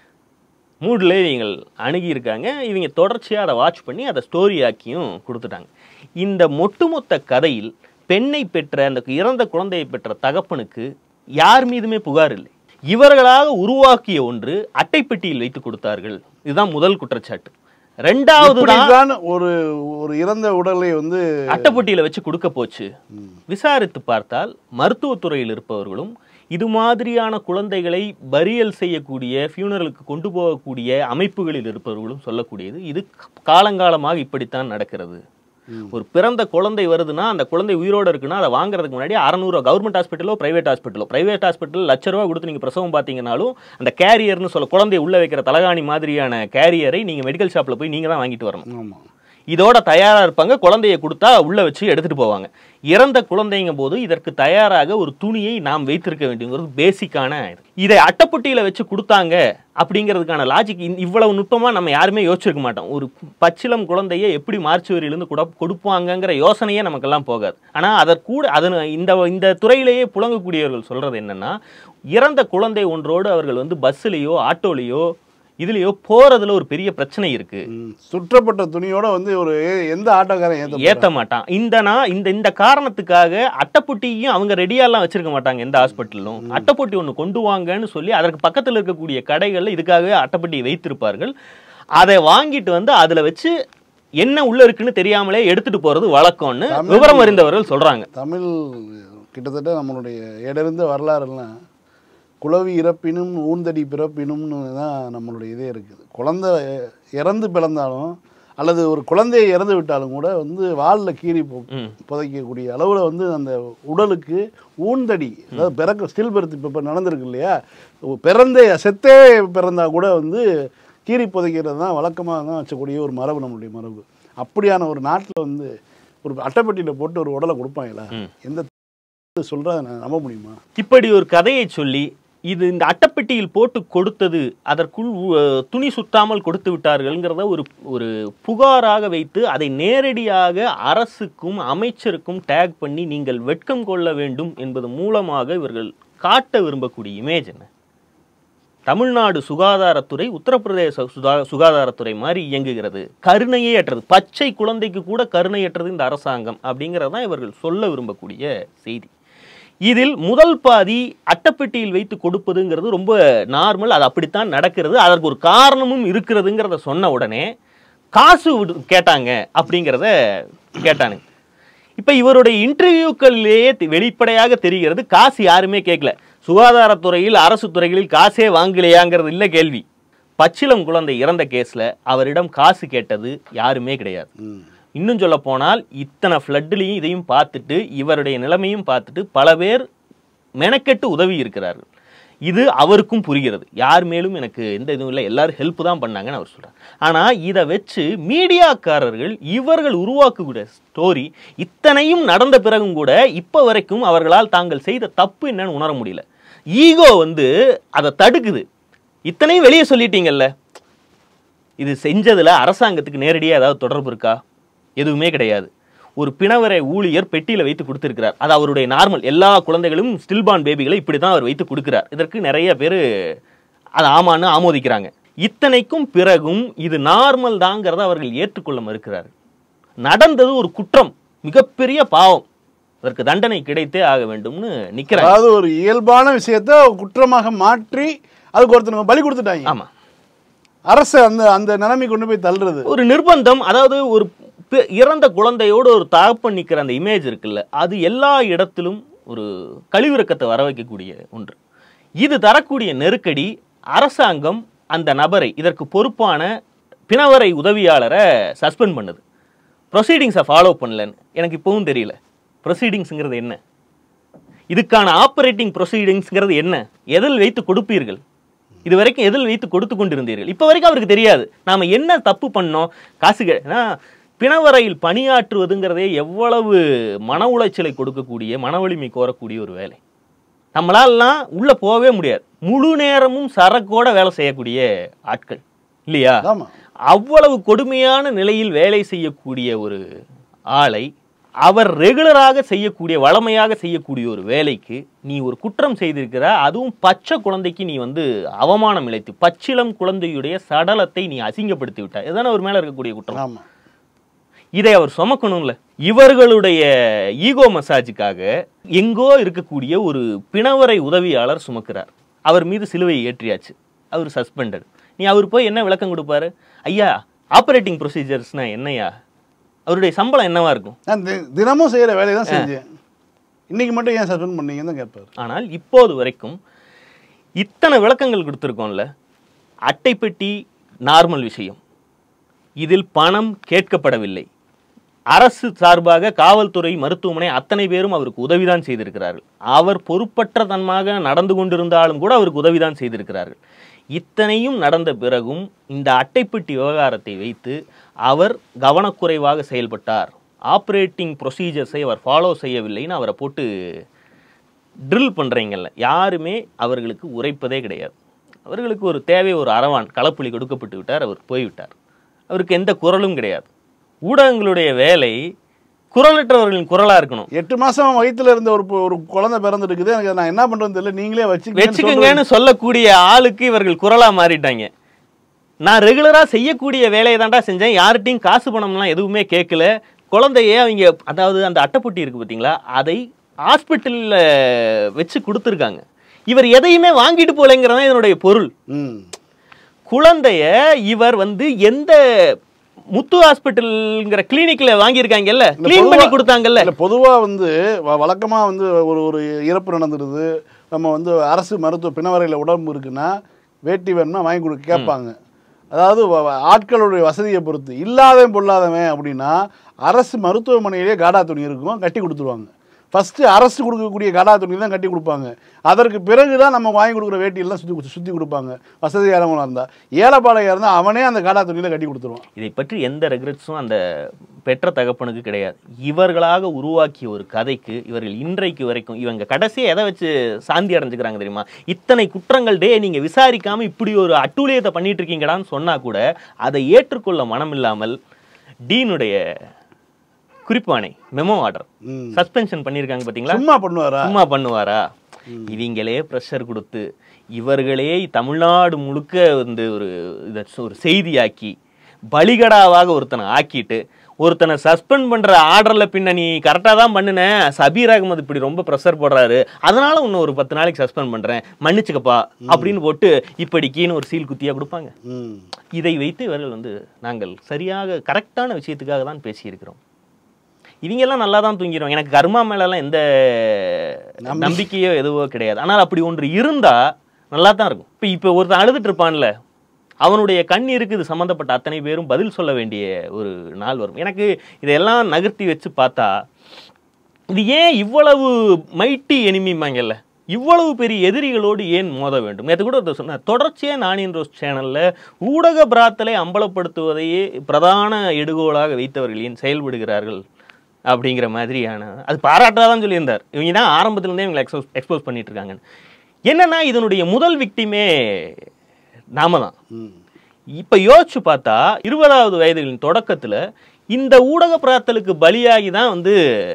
Speaker 2: மூடில் நீங்கள் அணுகியிருக்காங்க. இவங்க தொடர்ச்சியாக அதை வாட்ச் பண்ணி அதை ஸ்டோரி ஆக்கியும் கொடுத்துட்டாங்க. இந்த ஒட்டுமொத்த கதையில் பெண்ணை பெற்ற அந்த இறந்த குழந்தையை பெற்ற தகப்பனுக்கு யார் மீதுமே புகார் இல்லை. இவர்களாக உருவாக்கிய ஒன்று அட்டைப்பெட்டியில் வைத்து கொடுத்தார்கள். இதுதான் முதல் குற்றச்சாட்டு. ரெண்டாவது தான்
Speaker 3: ஒரு ஒரு இறந்த உடலை வந்து
Speaker 2: அட்டைப்பெட்டியில வச்சு கொடுக்க போச்சு. விசாரித்து பார்த்தால் மருத்துவத்துறையில் இருப்பவர்களும் இது மாதிரியான குழந்தைகளை பரியல் செய்யக்கூடிய ஃபியூனரலுக்கு கொண்டு போகக்கூடிய அமைப்புகளில் இருப்பவர்களும் சொல்லக்கூடியது இது காலங்காலமாக இப்படித்தான் நடக்கிறது. ஒரு பிறந்த குழந்தை வருதுன்னா அந்த குழந்தை உயிரோடு இருக்குன்னா அதை வாங்குறதுக்கு முன்னாடி அறநூறு கவர்மெண்ட் ஹாஸ்பிட்டலோ பிரைவேட் ஹாஸ்பிட்டலோ பிரைவேட் ஹாஸ்பிட்டல் லட்ச ரூபா கொடுத்து நீங்கள் பிரசவம் பார்த்தீங்கன்னாலும் அந்த கேரியர்னு சொல்ல குழந்தைய உள்ள வைக்கிற தலகாணி மாதிரியான கேரியரை நீங்கள் மெடிக்கல் ஷாப்பில் போய் நீங்கள் தான் வாங்கிட்டு வரணும். இதோட தயாராக இருப்பாங்க. குழந்தைய கொடுத்தா உள்ள வச்சு எடுத்துட்டு போவாங்க. இறந்த குழந்தைங்க போது இதற்கு தயாராக ஒரு துணியை நாம் வைத்திருக்க வேண்டியது பேசிக்கான. இதை அட்டைப்பொட்டியில வச்சு கொடுத்தாங்க அப்படிங்கிறதுக்கான லாஜிக் இவ்வளவு நுட்பமா நம்ம யாருமே யோசிச்சிருக்க மாட்டோம். ஒரு பச்சிலம் குழந்தைய எப்படி மார்ச்சுவரியிலிருந்து கூட கொடுப்பாங்கங்கிற யோசனையே நமக்கெல்லாம் போகாது. ஆனா அதற்கூட அதன் இந்த இந்த துறையிலேயே புழங்கக்கூடியவர்கள் சொல்றது என்னன்னா, இறந்த குழந்தை ஒன்றோடு அவர்கள் வந்து பஸ்ஸிலேயோ ஆட்டோலேயோ இதுலயோ போறதுல ஒரு பெரிய பிரச்சனை இருக்கு.
Speaker 3: சுற்றப்பட்ட துணியோட வந்து ஒரு எந்த ஆட்டோக்காரன்
Speaker 2: ஏத்த மாட்டான். இந்த இந்த இந்த காரணத்துக்காக அட்டைப்பொட்டியும் அவங்க ரெடியாலாம் வச்சிருக்க மாட்டாங்க. எந்த ஹாஸ்பிட்டலும் அட்டைப்பொட்டி ஒன்று கொண்டு வாங்கன்னு சொல்லி அதற்கு பக்கத்தில் இருக்கக்கூடிய கடைகள்ல இதுக்காகவே அட்டைப்பொட்டியை வைத்திருப்பார்கள். அதை வாங்கிட்டு வந்து அதுல வச்சு என்ன உள்ள இருக்குன்னு தெரியாமலே எடுத்துட்டு போறது வழக்கம்னு விவரம் அறிந்தவர்கள் சொல்றாங்க.
Speaker 3: தமிழ் கிட்டத்தட்ட நம்மளுடைய இடர்ந்த வரலாறுலாம் குளவி இறப்பினும் ஊந்தடி பிறப்பினும்னு தான் நம்மளுடைய இதே இருக்குது. குழந்தை இறந்து பிறந்தாலும் அல்லது ஒரு குழந்தையை இறந்து விட்டாலும் கூட வந்து வாலில் கீறி புதைக்கக்கூடிய அளவில் வந்து அந்த உடலுக்கு ஊந்தடி, அதாவது பிறக்க ஸ்டில் பெர்த் இப்போ நடந்திருக்கு இல்லையா, பிறந்தே செத்தே பிறந்தா கூட வந்து கீறி புதைக்கிறது தான் வழக்கமாக தான் வச்சக்கூடிய ஒரு மரபு நம்மளுடைய மரபு. அப்படியான ஒரு நாட்டில் வந்து ஒரு அட்டைப்பட்டியில் போட்டு ஒரு உடலை கொடுப்பாங்களா? எந்த சொல்கிறத நான் நம்ப முடியுமா?
Speaker 2: இப்படி ஒரு கதையை சொல்லி இது இந்த அட்டைப்பெட்டியில் போட்டு கொடுத்தது அதற்குள் துணி சுத்தாமல் கொடுத்து விட்டார்கள்ங்கிறத ஒரு ஒரு புகாராக வைத்து அதை நேரடியாக அரசுக்கும் அமைச்சருக்கும் டேக் பண்ணி நீங்கள் வெட்கம் கொள்ள வேண்டும் என்பது மூலமாக இவர்கள் காட்ட விரும்பக்கூடிய இமேஜ் என்ன? தமிழ்நாடு சுகாதாரத்துறை உத்தரப்பிரதேச சுகா சுகாதாரத்துறை மாதிரி இயங்குகிறது, கருணையே அற்றது, பச்சை குழந்தைக்கு கூட கருணையற்றது இந்த அரசாங்கம் அப்படிங்கிறது தான் இவர்கள் சொல்ல விரும்பக்கூடிய செய்தி. இதில் முதல் பாதி அட்டைப்பெட்டியில் வைத்து கொடுப்பதுங்கிறது ரொம்ப நார்மல், அது அப்படித்தான் நடக்கிறது, அதற்கு ஒரு காரணமும் இருக்கிறதுங்கிறத சொன்ன உடனே காசு கேட்டாங்க அப்படிங்கிறத கேட்டானுங்க. இப்போ இவருடைய இன்டர்வியூக்களிலேயே வெளிப்படையாக தெரிகிறது காசு யாருமே கேட்கல. சுகாதாரத்துறையில் அரசு துறைகளில் காசே வாங்கலையாங்கிறது இல்லை கேள்வி. பச்சிளம் குழந்தை இறந்த கேஸில் அவரிடம் காசு கேட்டது யாருமே கிடையாது. இன்னும் சொல்ல போனால் இத்தனை ஃப்ளட்லையும் இதையும் பார்த்துட்டு இவருடைய நிலைமையும் பார்த்துட்டு பல பேர் மெனக்கெட்டு உதவி இருக்கிறார்கள். இது அவருக்கும் புரிகிறது. யார் மேலும் எனக்கு எந்த இதுவும் இல்லை, எல்லாரும் ஹெல்ப் தான் பண்ணாங்கன்னு அவர் சொல்கிறார். ஆனால் இதை வச்சு மீடியாக்காரர்கள் இவர்கள் உருவாக்கக்கூடிய ஸ்டோரி இத்தனையும் நடந்த பிறகும் கூட இப்போ வரைக்கும் அவர்களால் தாங்கள் செய்த தப்பு என்னன்னு உணர முடியல. ஈகோ வந்து அதை தடுக்குது. இத்தனையும் வெளியே சொல்லிட்டீங்கல்ல, இது செஞ்சதில் அரசாங்கத்துக்கு நேரடியாக ஏதாவது தொடர்பு இருக்கா? எதுவுமே கிடையாது. ஒரு பிணவரை ஊழியர் பெட்டியில் வைத்து கொடுத்திருக்கிறார். அது அவருடைய நார்மல். எல்லா குழந்தைகளும் ஸ்டில்பார்ன் பேபிகளை இப்படி தான் அவர் வைத்து கொடுக்கிறார். இதற்கு நிறைய பேர் அது ஆமான்னு ஆமோதிக்கிறாங்க. இத்தனைக்கும் பிறகும் இது நார்மல் தாங்கிறத அவர்கள் ஏற்றுக்கொள்ள மறுக்கிறார்கள். நடந்தது ஒரு குற்றம், மிகப்பெரிய பாவம், அதற்கு தண்டனை கிடைத்தே ஆக வேண்டும்னு நிற்கிறாங்க.
Speaker 3: அதாவது ஒரு இயல்பான விஷயத்தை குற்றமாக மாற்றி அதுக்கு ஒருத்தனுக்கு பலி கொடுத்துட்டாங்க.
Speaker 2: ஆமா,
Speaker 3: அரசு அந்த அந்த நிலைமை கொண்டு போய் தள்ளுறது ஒரு
Speaker 2: நிர்பந்தம். அதாவது ஒரு இறந்த குழந்தையோடு ஒரு தகப்பன் நிற்கிற அந்த இமேஜ் இருக்குல்ல, அது எல்லா இடத்திலும் ஒரு கழிவிறக்கத்தை வர வைக்கக்கூடிய ஒன்று. இது தரக்கூடிய நெருக்கடி அரசாங்கம் அந்த நபரை, இதற்கு பொறுப்பான பிணவரை உதவியாளரை சஸ்பெண்ட் பண்ணுது. ப்ரொசீடிங்ஸை ஃபாலோ பண்ணலன்னு எனக்கு இப்போவும் தெரியல. ப்ரொசீடிங்ஸுங்கிறது என்ன? இதுக்கான ஆப்ரேட்டிங் ப்ரொசீடிங்ஸ்ங்கிறது என்ன? எதில் வைத்து கொடுப்பீர்கள்? இது வரைக்கும் எதில் வைத்து கொடுத்து கொண்டிருந்தீர்கள்? இப்போ வரைக்கும் அவருக்கு தெரியாது நாம் என்ன தப்பு பண்ணோம். காசு பிணவரையில் பணியாற்றுவதுங்கிறதே எவ்வளவு மன உளைச்சலை கொடுக்கக்கூடிய, மன வலிமை கோரக்கூடிய ஒரு வேலை. நம்மளாலாம் உள்ளே போகவே முடியாது. முழு நேரமும் சரக்கோட வேலை செய்யக்கூடிய ஆட்கள் இல்லையா? அவ்வளவு கொடுமையான நிலையில் வேலை செய்யக்கூடிய ஒரு ஆளை அவர் ரெகுலராக செய்யக்கூடிய, வளமையாக செய்யக்கூடிய ஒரு வேலைக்கு நீ ஒரு குற்றம் செய்திருக்கிற, அதுவும் பச்சை குழந்தைக்கு நீ வந்து அவமானம் இழைத்து, பச்சிளம் குழந்தையுடைய சடலத்தை நீ அசிங்கப்படுத்தி விட்டாய். இதுதானே அவர் மேலே இருக்கக்கூடிய குற்றம். இதை அவர் சுமக்கணும்ல. இவர்களுடைய ஈகோ மசாஜுக்காக எங்கோ இருக்கக்கூடிய ஒரு பிணவரை உதவியாளர் சுமக்கிறார். அவர் மீது சிலுவையை ஏற்றியாச்சு, அவர் சஸ்பெண்டட். நீ அவர் போய் என்ன விளக்கம் கொடுப்பாரு? ஐயா ஆப்ரேட்டிங் ப்ரொசீஜர்ஸ்னா என்னையா? அவருடைய சம்பளம் என்னவா இருக்கும்?
Speaker 3: தினமும் செய்யற வேலையை தான் செஞ்சேன், இன்னைக்கு மட்டும் ஏன் சஸ்பெண்ட் பண்ணீங்கன்னு தான் கேட்பார்.
Speaker 2: ஆனால் இப்போது வரைக்கும் இத்தனை விளக்கங்கள் கொடுத்துருக்கோம்ல. அட்டைப்பெட்டி நார்மல் விஷயம், இதில் பணம் கேட்கப்படவில்லை. அரசு சார்பாக காவல்துறை, மருத்துவமனை அத்தனை பேரும் அவருக்கு உதவிதான் செய்திருக்கிறார்கள். அவர் பொறுப்பற்ற தன்மாக நடந்து கொண்டிருந்தாலும் கூட அவருக்கு உதவிதான் செய்திருக்கிறார்கள். இத்தனையும் நடந்த பிறகும் இந்த அட்டைப்பெட்டி விவகாரத்தை வைத்து அவர் கவனக்குறைவாக செயல்பட்டார், ஆப்ரேட்டிங் ப்ரொசீஜர்ஸை அவர் ஃபாலோ செய்யவில்லைன்னு அவரை போட்டு ட்ரில் பண்ணுறீங்கல்ல, யாருமே அவர்களுக்கு உரைப்பதே கிடையாது. அவர்களுக்கு ஒரு தேவை, ஒரு அரவான் களப்புலி கொடுக்கப்பட்டு விட்டார், அவர் போய்விட்டார். அவருக்கு எந்த குரலும் கிடையாது. ஊடகங்களுடைய வேலை குரலற்றவர்களின் குரலா இருக்கணும்.
Speaker 3: எட்டு மாசம் வயிற்றுல இருந்த ஒரு ஒரு குழந்தை பிறந்துருக்குது, எனக்கு நான் என்ன பண்றது தெரியல, நீங்களே வச்சு
Speaker 2: வச்சுக்கங்கன்னு சொல்லக்கூடிய ஆளுக்கு இவர்கள் குரலா மாறிட்டாங்க. நான் ரெகுலரா செய்யக்கூடிய வேலையை தாண்டா செஞ்சேன், யார்கிட்டையும் காசு பணம்லாம் எதுவுமே கேட்கல. குழந்தையே அவங்க, அதாவது அந்த அட்டைப்பொட்டி இருக்கு பார்த்தீங்களா, அதை ஹாஸ்பிட்டலில் வச்சு கொடுத்துருக்காங்க. இவர் எதையுமே வாங்கிட்டு போலங்கிறதான் இதனுடைய பொருள். குழந்தைய இவர் வந்து எந்த முத்து ஹாஸ்பிட்டல்ங்கிற கிளினிக்ல வாங்கியிருக்காங்கல்ல, கிளீன் பண்ணி கொடுத்தாங்கல்ல.
Speaker 3: பொதுவா வந்து வழக்கமா வந்து ஒரு ஒரு இறப்பு நடந்துருது, நம்ம வந்து அரசு மருத்துவ பிணவரையில் உடம்பு இருக்குன்னா வேட்டி வேணும்னா வாங்கி கொடுக்க கேட்பாங்க. அதாவது ஆட்களுடைய வசதியை பொறுத்து, இல்லாதவன் பொல்லாதவன் அப்படின்னா அரசு மருத்துவமனையிலேயே காடா துணி இருக்கும், கட்டி கொடுத்துருவாங்க. ஃபஸ்ட்டு அரசு கொடுக்கக்கூடிய கடா துணி தான் கட்டி கொடுப்பாங்க. அதற்கு பிறகு தான் நம்ம வாங்கி கொடுக்குற வேட்டியெல்லாம் சுற்றி சுற்றி கொடுப்பாங்க. வசதியானவங்களாக இருந்தால். ஏழைப்பாளையாக இருந்தால் அவனே அந்த கடா துணியில் கட்டி கொடுத்துருவான்.
Speaker 2: இதை பற்றி எந்த ரெக்ரெட்ஸும் அந்த பெற்ற தகப்பனுக்கு கிடையாது. இவர்களாக உருவாக்கிய ஒரு கதைக்கு இவர்கள் இன்றைக்கு வரைக்கும் இவங்க கடைசியை எதை வச்சு சாந்தி அடைஞ்சுக்கிறாங்க தெரியுமா? இத்தனை குற்றங்கள் டே நீங்கள் விசாரிக்காமல் இப்படி ஒரு அட்டூழியத்தை பண்ணிட்டு இருக்கீங்கடான்னு சொன்னால் கூட அதை ஏற்றுக்கொள்ள மனம் இல்லாமல் டீனுடைய குறிப்பானை மெமோ ஆர்டர் சஸ்பென்ஷன் பண்ணியிருக்காங்க பார்த்தீங்களா?
Speaker 3: சும்மா பண்ணுவாரா
Speaker 2: சும்மா பண்ணுவாரா இவங்களே ப்ரெஷர் கொடுத்து இவர்களே தமிழ்நாடு முழுக்க வந்து ஒரு இதை ஒரு செய்தியாக்கி பலிகடாவாக ஒருத்தனை ஆக்கிட்டு ஒருத்தனை சஸ்பெண்ட் பண்ற ஆர்டர்ல பின்ன நீ கரெக்டாக தான் பண்ணின, சபீர் அகமது இப்படி ரொம்ப ப்ரெஷர் போடுறாரு, அதனால இன்னும் ஒரு பத்து நாளைக்கு சஸ்பெண்ட் பண்றேன் மன்னிச்சுக்கப்பா அப்படின்னு போட்டு இப்படிக்கின்னு ஒரு சீல் குத்தியா கொடுப்பாங்க. இதை வைத்து இவர்கள் வந்து நாங்கள் சரியாக கரெக்டான விஷயத்துக்காக தான் பேசியிருக்கிறோம். இவங்கெல்லாம் நல்லா தான் தூங்கிடுவாங்க. எனக்கு கர்மா மேலெல்லாம் எந்த நம்பிக்கையோ எதுவோ கிடையாது. ஆனால் அப்படி ஒன்று இருந்தா நல்லா தான் இருக்கும். இப்போ இப்போ ஒருத்தன் அழுதுட்டு இருப்பான்ல, அவனுடைய கண்ணீருக்கு இது சம்மந்தப்பட்ட அத்தனை பேரும் பதில் சொல்ல வேண்டிய ஒரு நாள் வரும். எனக்கு இதையெல்லாம் நகர்த்தி வச்சு பார்த்தா இது ஏன் இவ்வளவு மைட்டி எனிமிமாங்கல்ல, இவ்வளவு பெரிய எதிரிகளோடு ஏன் மோத வேண்டும்? நேற்று கூட சொன்ன தொடர்ச்சியாக நானின் ரோஸ் சேனலில் ஊடக பிராத்தலை அம்பலப்படுத்துவதையே பிரதான எடுகோளாக வைத்தவர்கள் ஏன் செயல்படுகிறார்கள் அப்படிங்கிற மாதிரியான அது பாராட்டாதான் சொல்லியிருந்தார். இவங்க தான் ஆரம்பத்திலேருந்தே இவங்களை எக்ஸ்போஸ் எக்ஸ்போஸ் பண்ணிட்டு இருக்காங்கன்னு. என்னன்னா இதனுடைய முதல் விக்டிமே நாம தான். இப்ப யோசிச்சு பார்த்தா இருபதாவது வயதுகளின் தொடக்கத்துல இந்த ஊடக பிராத்தலுக்கு பலியாகி தான் வந்து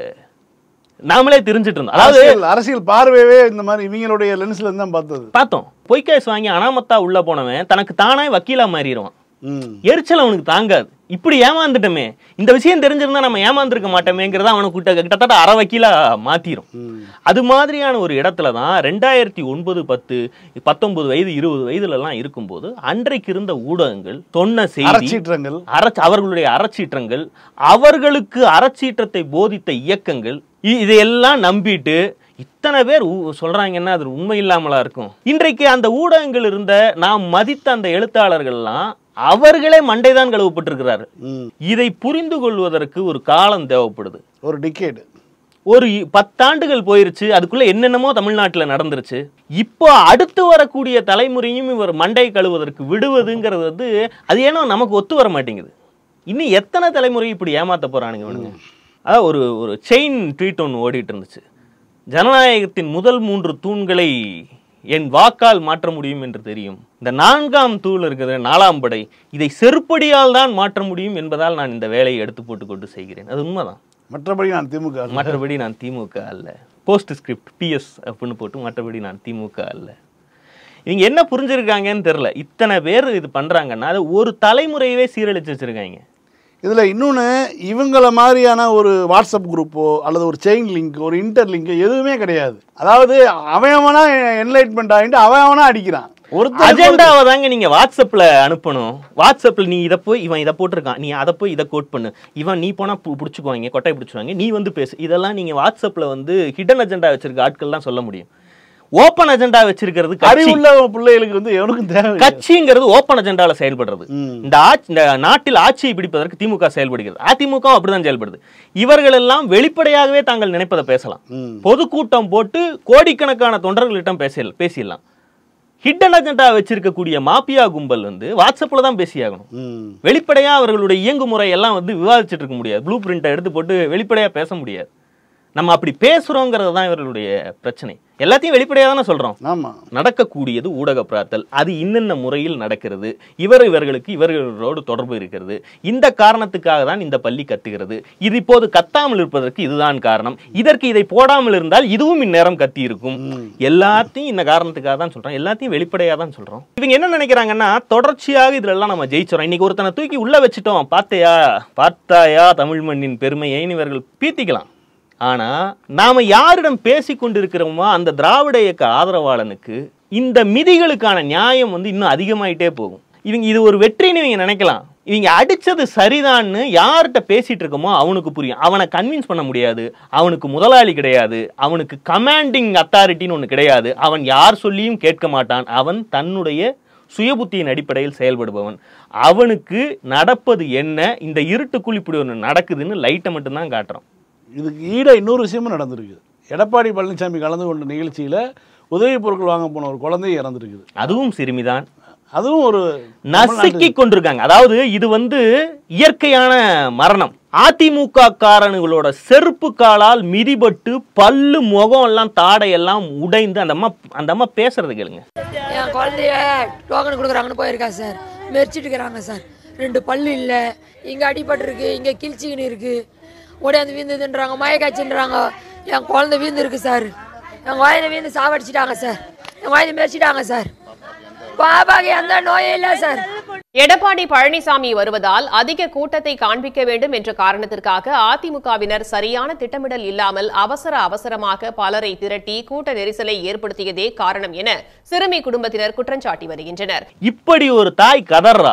Speaker 2: நாமளே தெரிஞ்சிட்டு இருந்தோம். அதாவது
Speaker 3: அரசியல் பார்வையே இந்த மாதிரி இவங்களுடைய லென்ஸ்ல இருந்து தான் பார்த்தது
Speaker 2: பார்த்தோம். பொய்காசு வாங்கி அனாமத்தா உள்ள போனவன் தனக்கு தானே வக்கீலா மாறிடுவான். எரிச்சல் அவனுக்கு தாங்காது. இப்படி ஏமாந்துட்டோமே, இந்த விஷயம் தெரிஞ்சிருந்தா நம்ம ஏமாந்துருக்க மாட்டோமேங்கிறத அவனுக்கு கிட்டத்தட்ட அரை வக்கீலா மாத்திரும். அது மாதிரியான ஒரு இடத்துல தான் ரெண்டாயிரத்தி ஒன்பது பத்து பத்தொன்பது வயது இருபது வயதுல எல்லாம் இருக்கும்போது அன்றைக்கு இருந்த ஊடகங்கள் சொன்ன செய்தி அவர்களுடைய அறச்சீற்றங்கள், அவர்களுக்கு அறச்சீற்றத்தை போதித்த இயக்கங்கள், இதையெல்லாம் நம்பிட்டு இத்தனை பேர் சொல்றாங்கன்னா அது உண்மை இல்லாமலா இருக்கும். இன்றைக்கு அந்த ஊடகங்கள் இருந்த நாம் மதித்த அந்த எழுத்தாளர்கள்லாம் அவர்களே மண்டைதான் கழுவப்பட்டிருக்கிறார்கள். இதை புரிந்து கொள்வதற்கு ஒரு காலம் தேவைப்படுது.
Speaker 3: ஒரு டிகேட்,
Speaker 2: ஒரு பத்தாண்டுகள் போயிருச்சு. அதுக்குள்ள என்னென்னமோ தமிழ்நாட்டில் நடந்துருச்சு. இப்போ அடுத்து வரக்கூடிய தலைமுறையும் இவர் மண்டை கழுவதற்கு விடுவதுங்கிறது வந்து அது ஏனோ நமக்கு ஒத்து வர மாட்டேங்குது. இன்னும் எத்தனை தலைமுறை இப்படி ஏமாத்த போறானுங்க வேணுங்க. அதான் ஒரு ஒரு செயின் ட்வீட் ஒன்று ஓடிட்டு இருந்துச்சு. ஜனநாயகத்தின் முதல் மூன்று தூண்களை என் வாக்கால் மாற்ற முடியும் என்று தெரியும். இந்த நான்காம் தூள் இருக்கிற நாலாம் படை, இதை செருப்படியால் தான் மாற்ற முடியும் என்பதால் நான் இந்த வேலையை எடுத்து போட்டு கொண்டு செய்கிறேன். அது உண்மைதான்.
Speaker 3: மற்றபடி நான் திமுக
Speaker 2: மற்றபடி நான் திமுக அல்ல. போஸ்ட் ஸ்கிரிப்ட் பிஎஸ் அப்படின்னு போட்டு மற்றபடி நான் திமுக அல்ல. இவங்க என்ன புரிஞ்சிருக்காங்கன்னு தெரியல. இத்தனை பேர் இது பண்றாங்கன்னா அது ஒரு தலைமுறையவே சீரழிச்சு வச்சிருக்காங்க.
Speaker 3: இதில் இன்னொன்று, இவங்கள மாதிரியான ஒரு வாட்ஸ்அப் குரூப்போ அல்லது ஒரு செயின் லிங்க், ஒரு இன்டர் லிங்க் எதுவுமே கிடையாது. அதாவது அவனா என்லைட்மெண்ட் ஆகிட்டு அவனா அடிக்கிறான். ஒரு
Speaker 2: அஜெண்டாவை தாங்க நீங்க வாட்ஸ்அப்ல அனுப்பணும். வாட்ஸ்அப்ல நீ இதை போய் இவன் இதை போட்டிருக்கான், நீ அதை போய் இதை கோட் பண்ணு, இவன் நீ போனா பிடிச்சிக்குவாங்க, கொட்டை பிடிச்சுவாங்க, நீ வந்து பேசு. இதெல்லாம் நீங்க வாட்ஸ்அப்ல வந்து ஹிடன் அஜெண்டா வச்சிருக்க ஆட்கள் தான் சொல்ல முடியும். ஓப்பன் அஜெண்டா வச்சிருக்கிறது
Speaker 3: அறிவுள்ள பிள்ளைகளுக்கு வந்து எவனுக்கும் தேவை.
Speaker 2: கட்சிங்கிறது ஓப்பன் அஜெண்டால செயல்படுறது. இந்த இந்த நாட்டில் ஆட்சியை பிடிப்பதற்கு திமுக செயல்படுகிறது. அதிமுக அப்படிதான் செயல்படுது. இவர்கள் எல்லாம் வெளிப்படையாகவே தாங்கள் நினைப்பதை பேசலாம். பொதுக்கூட்டம் போட்டு கோடிக்கணக்கான தொண்டர்களிடம் பேச பேசிடலாம். ஹிடன் அஜெண்டா வச்சிருக்கக்கூடிய மாபியா கும்பல் வந்து வாட்ஸ்அப்ல தான் பேசியாகணும். வெளிப்படையா அவர்களுடைய இயங்குமுறை எல்லாம் வந்து விவாதிச்சுட்டு இருக்க முடியாது. ப்ளூ பிரிண்டை எடுத்து போட்டு வெளிப்படையா பேச முடியாது. நம்ம அப்படி பேசுறோங்கிறது தான் இவர்களுடைய பிரச்சனை. எல்லாத்தையும் வெளிப்படையாக தானே சொல்றோம்.
Speaker 3: ஆமா,
Speaker 2: நடக்கக்கூடியது ஊடக பிராத்தல். அது இன்னென்ன முறையில் நடக்கிறது, இவர் இவர்களுக்கு இவர்களோடு தொடர்பு இருக்கிறது. இந்த காரணத்துக்காக தான் இந்த பள்ளி கத்துகிறது. இது இப்போது கத்தாமல் இருப்பதற்கு இதுதான் காரணம். இதற்கு இதை போடாமல் இருந்தால் இதுவும் இந்நேரம் கத்தி இருக்கும். எல்லாத்தையும் இந்த காரணத்துக்காக தான் சொல்றோம். எல்லாத்தையும் வெளிப்படையாக தான் சொல்றோம். இவங்க என்ன நினைக்கிறாங்கன்னா தொடர்ச்சியாக இதுல எல்லாம் நம்ம ஜெயிச்சோம். இன்னைக்கு ஒருத்தனை தூக்கி உள்ள வச்சுட்டோம், பார்த்தையா பார்த்தாயா தமிழ் மண்ணின் பெருமையை இவர்கள் பீத்திக்கலாம். ஆனா நாம யாரிடம் பேசிக் கொண்டிருக்கிறோமோ அந்த திராவிட இயக்க ஆதரவாளனுக்கு இந்த மிதிகளுக்கான நியாயம் வந்து இன்னும் அதிகமாயிட்டே போகும். இவங்க இது ஒரு வெற்றின்னு இவங்க நினைக்கலாம். இவங்க அடிச்சது சரிதான்னு யார்கிட்ட பேசிட்டு இருக்கோமோ அவனுக்கு புரியும். அவனை கன்வின்ஸ் பண்ண முடியாது. அவனுக்கு முதலாளி கிடையாது, அவனுக்கு கமாண்டிங் அத்தாரிட்டின்னு ஒன்று கிடையாது. அவன் யார் சொல்லியும் கேட்க மாட்டான். அவன் தன்னுடைய சுயபுத்தியின் அடிப்படையில் செயல்படுபவன். அவனுக்கு நடப்பது என்ன, இந்த இருட்டுக்குள் இப்படி ஒன்று நடக்குதுன்னு லைட்டை மட்டும்தான் காட்டுறான்.
Speaker 3: இதுக்கு ஈட இன்னொரு விஷயமும் நடந்திருக்கு. எடப்பாடி பழனிசாமி கலந்து கொண்ட நிகழ்ச்சியில் உதவி பொருட்கள் வாங்க போன ஒரு குழந்தை இறந்துருக்குது.
Speaker 2: அதுவும் சிறுமிதான்.
Speaker 3: அதுவும் ஒரு
Speaker 2: நசுக்கி கொண்டிருக்காங்க. அதாவது இது வந்து இயற்கையான மரணம். அதிமுக காரனுங்களோட செருப்பு காலால் மிதிபட்டு பல்லு முகம் எல்லாம் தாடை எல்லாம் உடைந்து அந்த அம்மா அந்த அம்மா பேசுறது கேளுங்க.
Speaker 8: என் குழந்தைய டோக்கன் கொடுக்குறாங்கன்னு போயிருக்கா சார், மெரிச்சிட்டு இருக்கிறாங்க சார். ரெண்டு பல்லு இல்லை, இங்கே அடிபட்டு இருக்கு, இங்கே கிழிச்சிக்கின்னு இருக்கு, ஓடியாந்து வீந்துதுன்றாங்க, மயக்காச்சுன்றாங்க. என் குழந்தை வீந்து இருக்கு சார், என் குழந்தை வீந்து சாவடிச்சிட்டாங்க சார், என் குழந்தை மெரிச்சிட்டாங்க சார். பாபாக்கு எந்த நோயும் இல்லை சார்.
Speaker 9: எடப்பாடி பழனிசாமி வருவதால் அதிக கூட்டத்தை காண்பிக்க வேண்டும் என்ற காரணத்திற்காக அதிமுகவினர் சரியான திட்டமிடல் இல்லாமல் அவசர அவசரமாக பலரை திரட்டி கூட்ட நெரிசலை ஏற்படுத்தியதே காரணம் என சிறுமி குடும்பத்தினர் குற்றம் சாட்டி வருகின்றனர்.
Speaker 2: இப்படி ஒரு தாய் கதறா.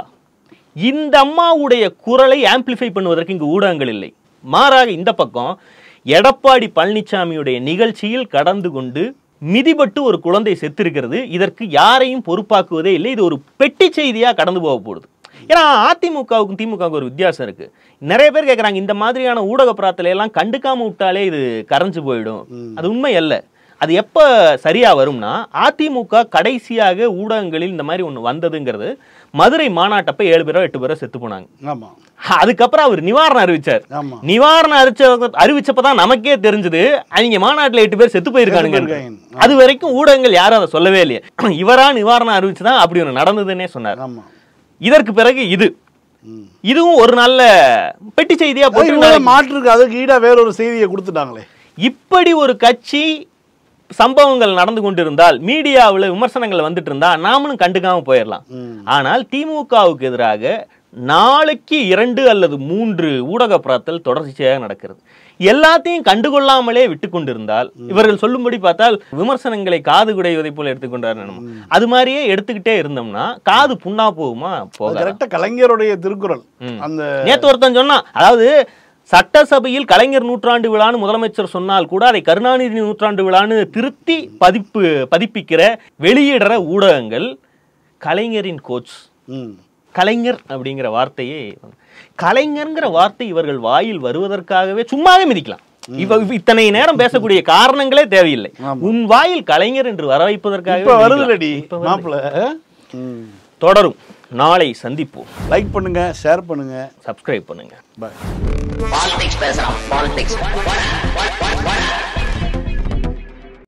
Speaker 2: இந்த அம்மாவுடைய குரலை ஆம்பிளிஃபை பண்ணுவதற்கு இங்கு ஊடகங்கள் இல்லை. மாறாக இந்த பக்கம் எடப்பாடி பழனிசாமியுடைய நிகழ்ச்சியில் கடந்து கொண்டு மிதிபட்டு ஒரு குழந்தை செத்திருக்கிறது. இதற்கு யாரையும் பொறுப்பாக்குவதே இல்லை. இது ஒரு பெட்டி செய்தியா கடந்து போக போகுது. ஏன்னா அதிமுகவுக்கும் திமுகவுக்கும் ஒரு வித்தியாசம் இருக்கு. நிறைய பேர் கேட்குறாங்க, இந்த மாதிரியான ஊடக பிரார்த்தனை எல்லாம் கண்டுக்காம விட்டாலே இது கரைஞ்சு போயிடும். அது உண்மை அல்ல. அது எப்ப சரியா வரும்னா, அதிமுக கடைசியாக ஊடகங்களில் இந்த மாதிரி ஒண்ணு வந்ததுங்கிறது மதுரை மாநாட்டப்ப ஏழு பேரோ எட்டு பேரோ செத்து போனாங்க. அதுக்கப்புறம் அவர் நிவாரணம் அறிவிச்சார். நிவாரணம் அறிவிச்ச அறிவிச்சப்பதான் நமக்கே தெரிஞ்சது அவங்க மாநாட்டில் எட்டு பேர் செத்து போயிருக்கானுங்க. அது வரைக்கும் ஊடகங்கள் யாரும் அதை சொல்லவே இல்லையே. இவரா நிவாரணம் அறிவிச்சுதான் அப்படி ஒண்ணு நடந்ததுன்னே சொன்னார். இதற்கு பிறகு இது இதுவும் ஒரு நல்ல பெட்டி செய்தியா போட்டு
Speaker 3: மாற்றுக்கு அதுக்கு ஈடா வேற ஒரு செய்தியை கொடுத்துட்டாங்களே.
Speaker 2: இப்படி ஒரு கட்சி சம்பவங்கள் நடந்து கொண்டிருந்தால் மீடியாவில் விமர்சனங்கள் வந்துட்டு இருந்தா நாமளும் கண்டுக்காம போயிடலாம். ஆனால் திமுகவுக்கு எதிராக நாளைக்கு இரண்டு அல்லது மூன்று ஊடக பிரார்த்தல் தொடர்ச்சியாக நடக்கிறது. எல்லாத்தையும் கண்டுகொள்ளாமலே விட்டு கொண்டிருந்தால், இவர்கள் சொல்லும்படி பார்த்தால் விமர்சனங்களை காது குடைவதை போல எடுத்துக்கொண்டார், அது மாதிரியே எடுத்துக்கிட்டே இருந்தோம்னா காது புண்ணா போகுமா? போக
Speaker 3: கலைஞருடைய திருக்குறள் அந்த
Speaker 2: நேத்து ஒருத்தன் சொன்னா, அதாவது சட்டசபையில் கலைஞர் நூற்றாண்டு விழான்னு முதலமைச்சர் சொன்னால் கூட அதை கருணாநிதி நூற்றாண்டு விழான்னு திருத்தி பதிப்பு பதிப்பிக்கிற வெளியிடுற ஊடகங்கள் கலைஞரின் கோச் கலைஞர் அப்படிங்கிற வார்த்தையே, கலைஞர்ங்கிற வார்த்தை இவர்கள் வாயில் வருவதற்காகவே சும்மாவே மிதிக்கலாம். இவ இத்தனை நேரம் பேசக்கூடிய காரணங்களே தேவையில்லை. உன் வாயில் கலைஞர் என்று வர வைப்பதற்காக
Speaker 3: வருதுலடி மாப்பிள்ள.
Speaker 2: தொடரும். நாளை சந்திப்போம்.
Speaker 3: லைக் பண்ணுங்க, ஷேர் பண்ணுங்க,
Speaker 2: சப்ஸ்கிரைப் பண்ணுங்க.
Speaker 3: பாய்.
Speaker 1: பாலிடிக்ஸ் பேசலாம். பாலிடிக்ஸ்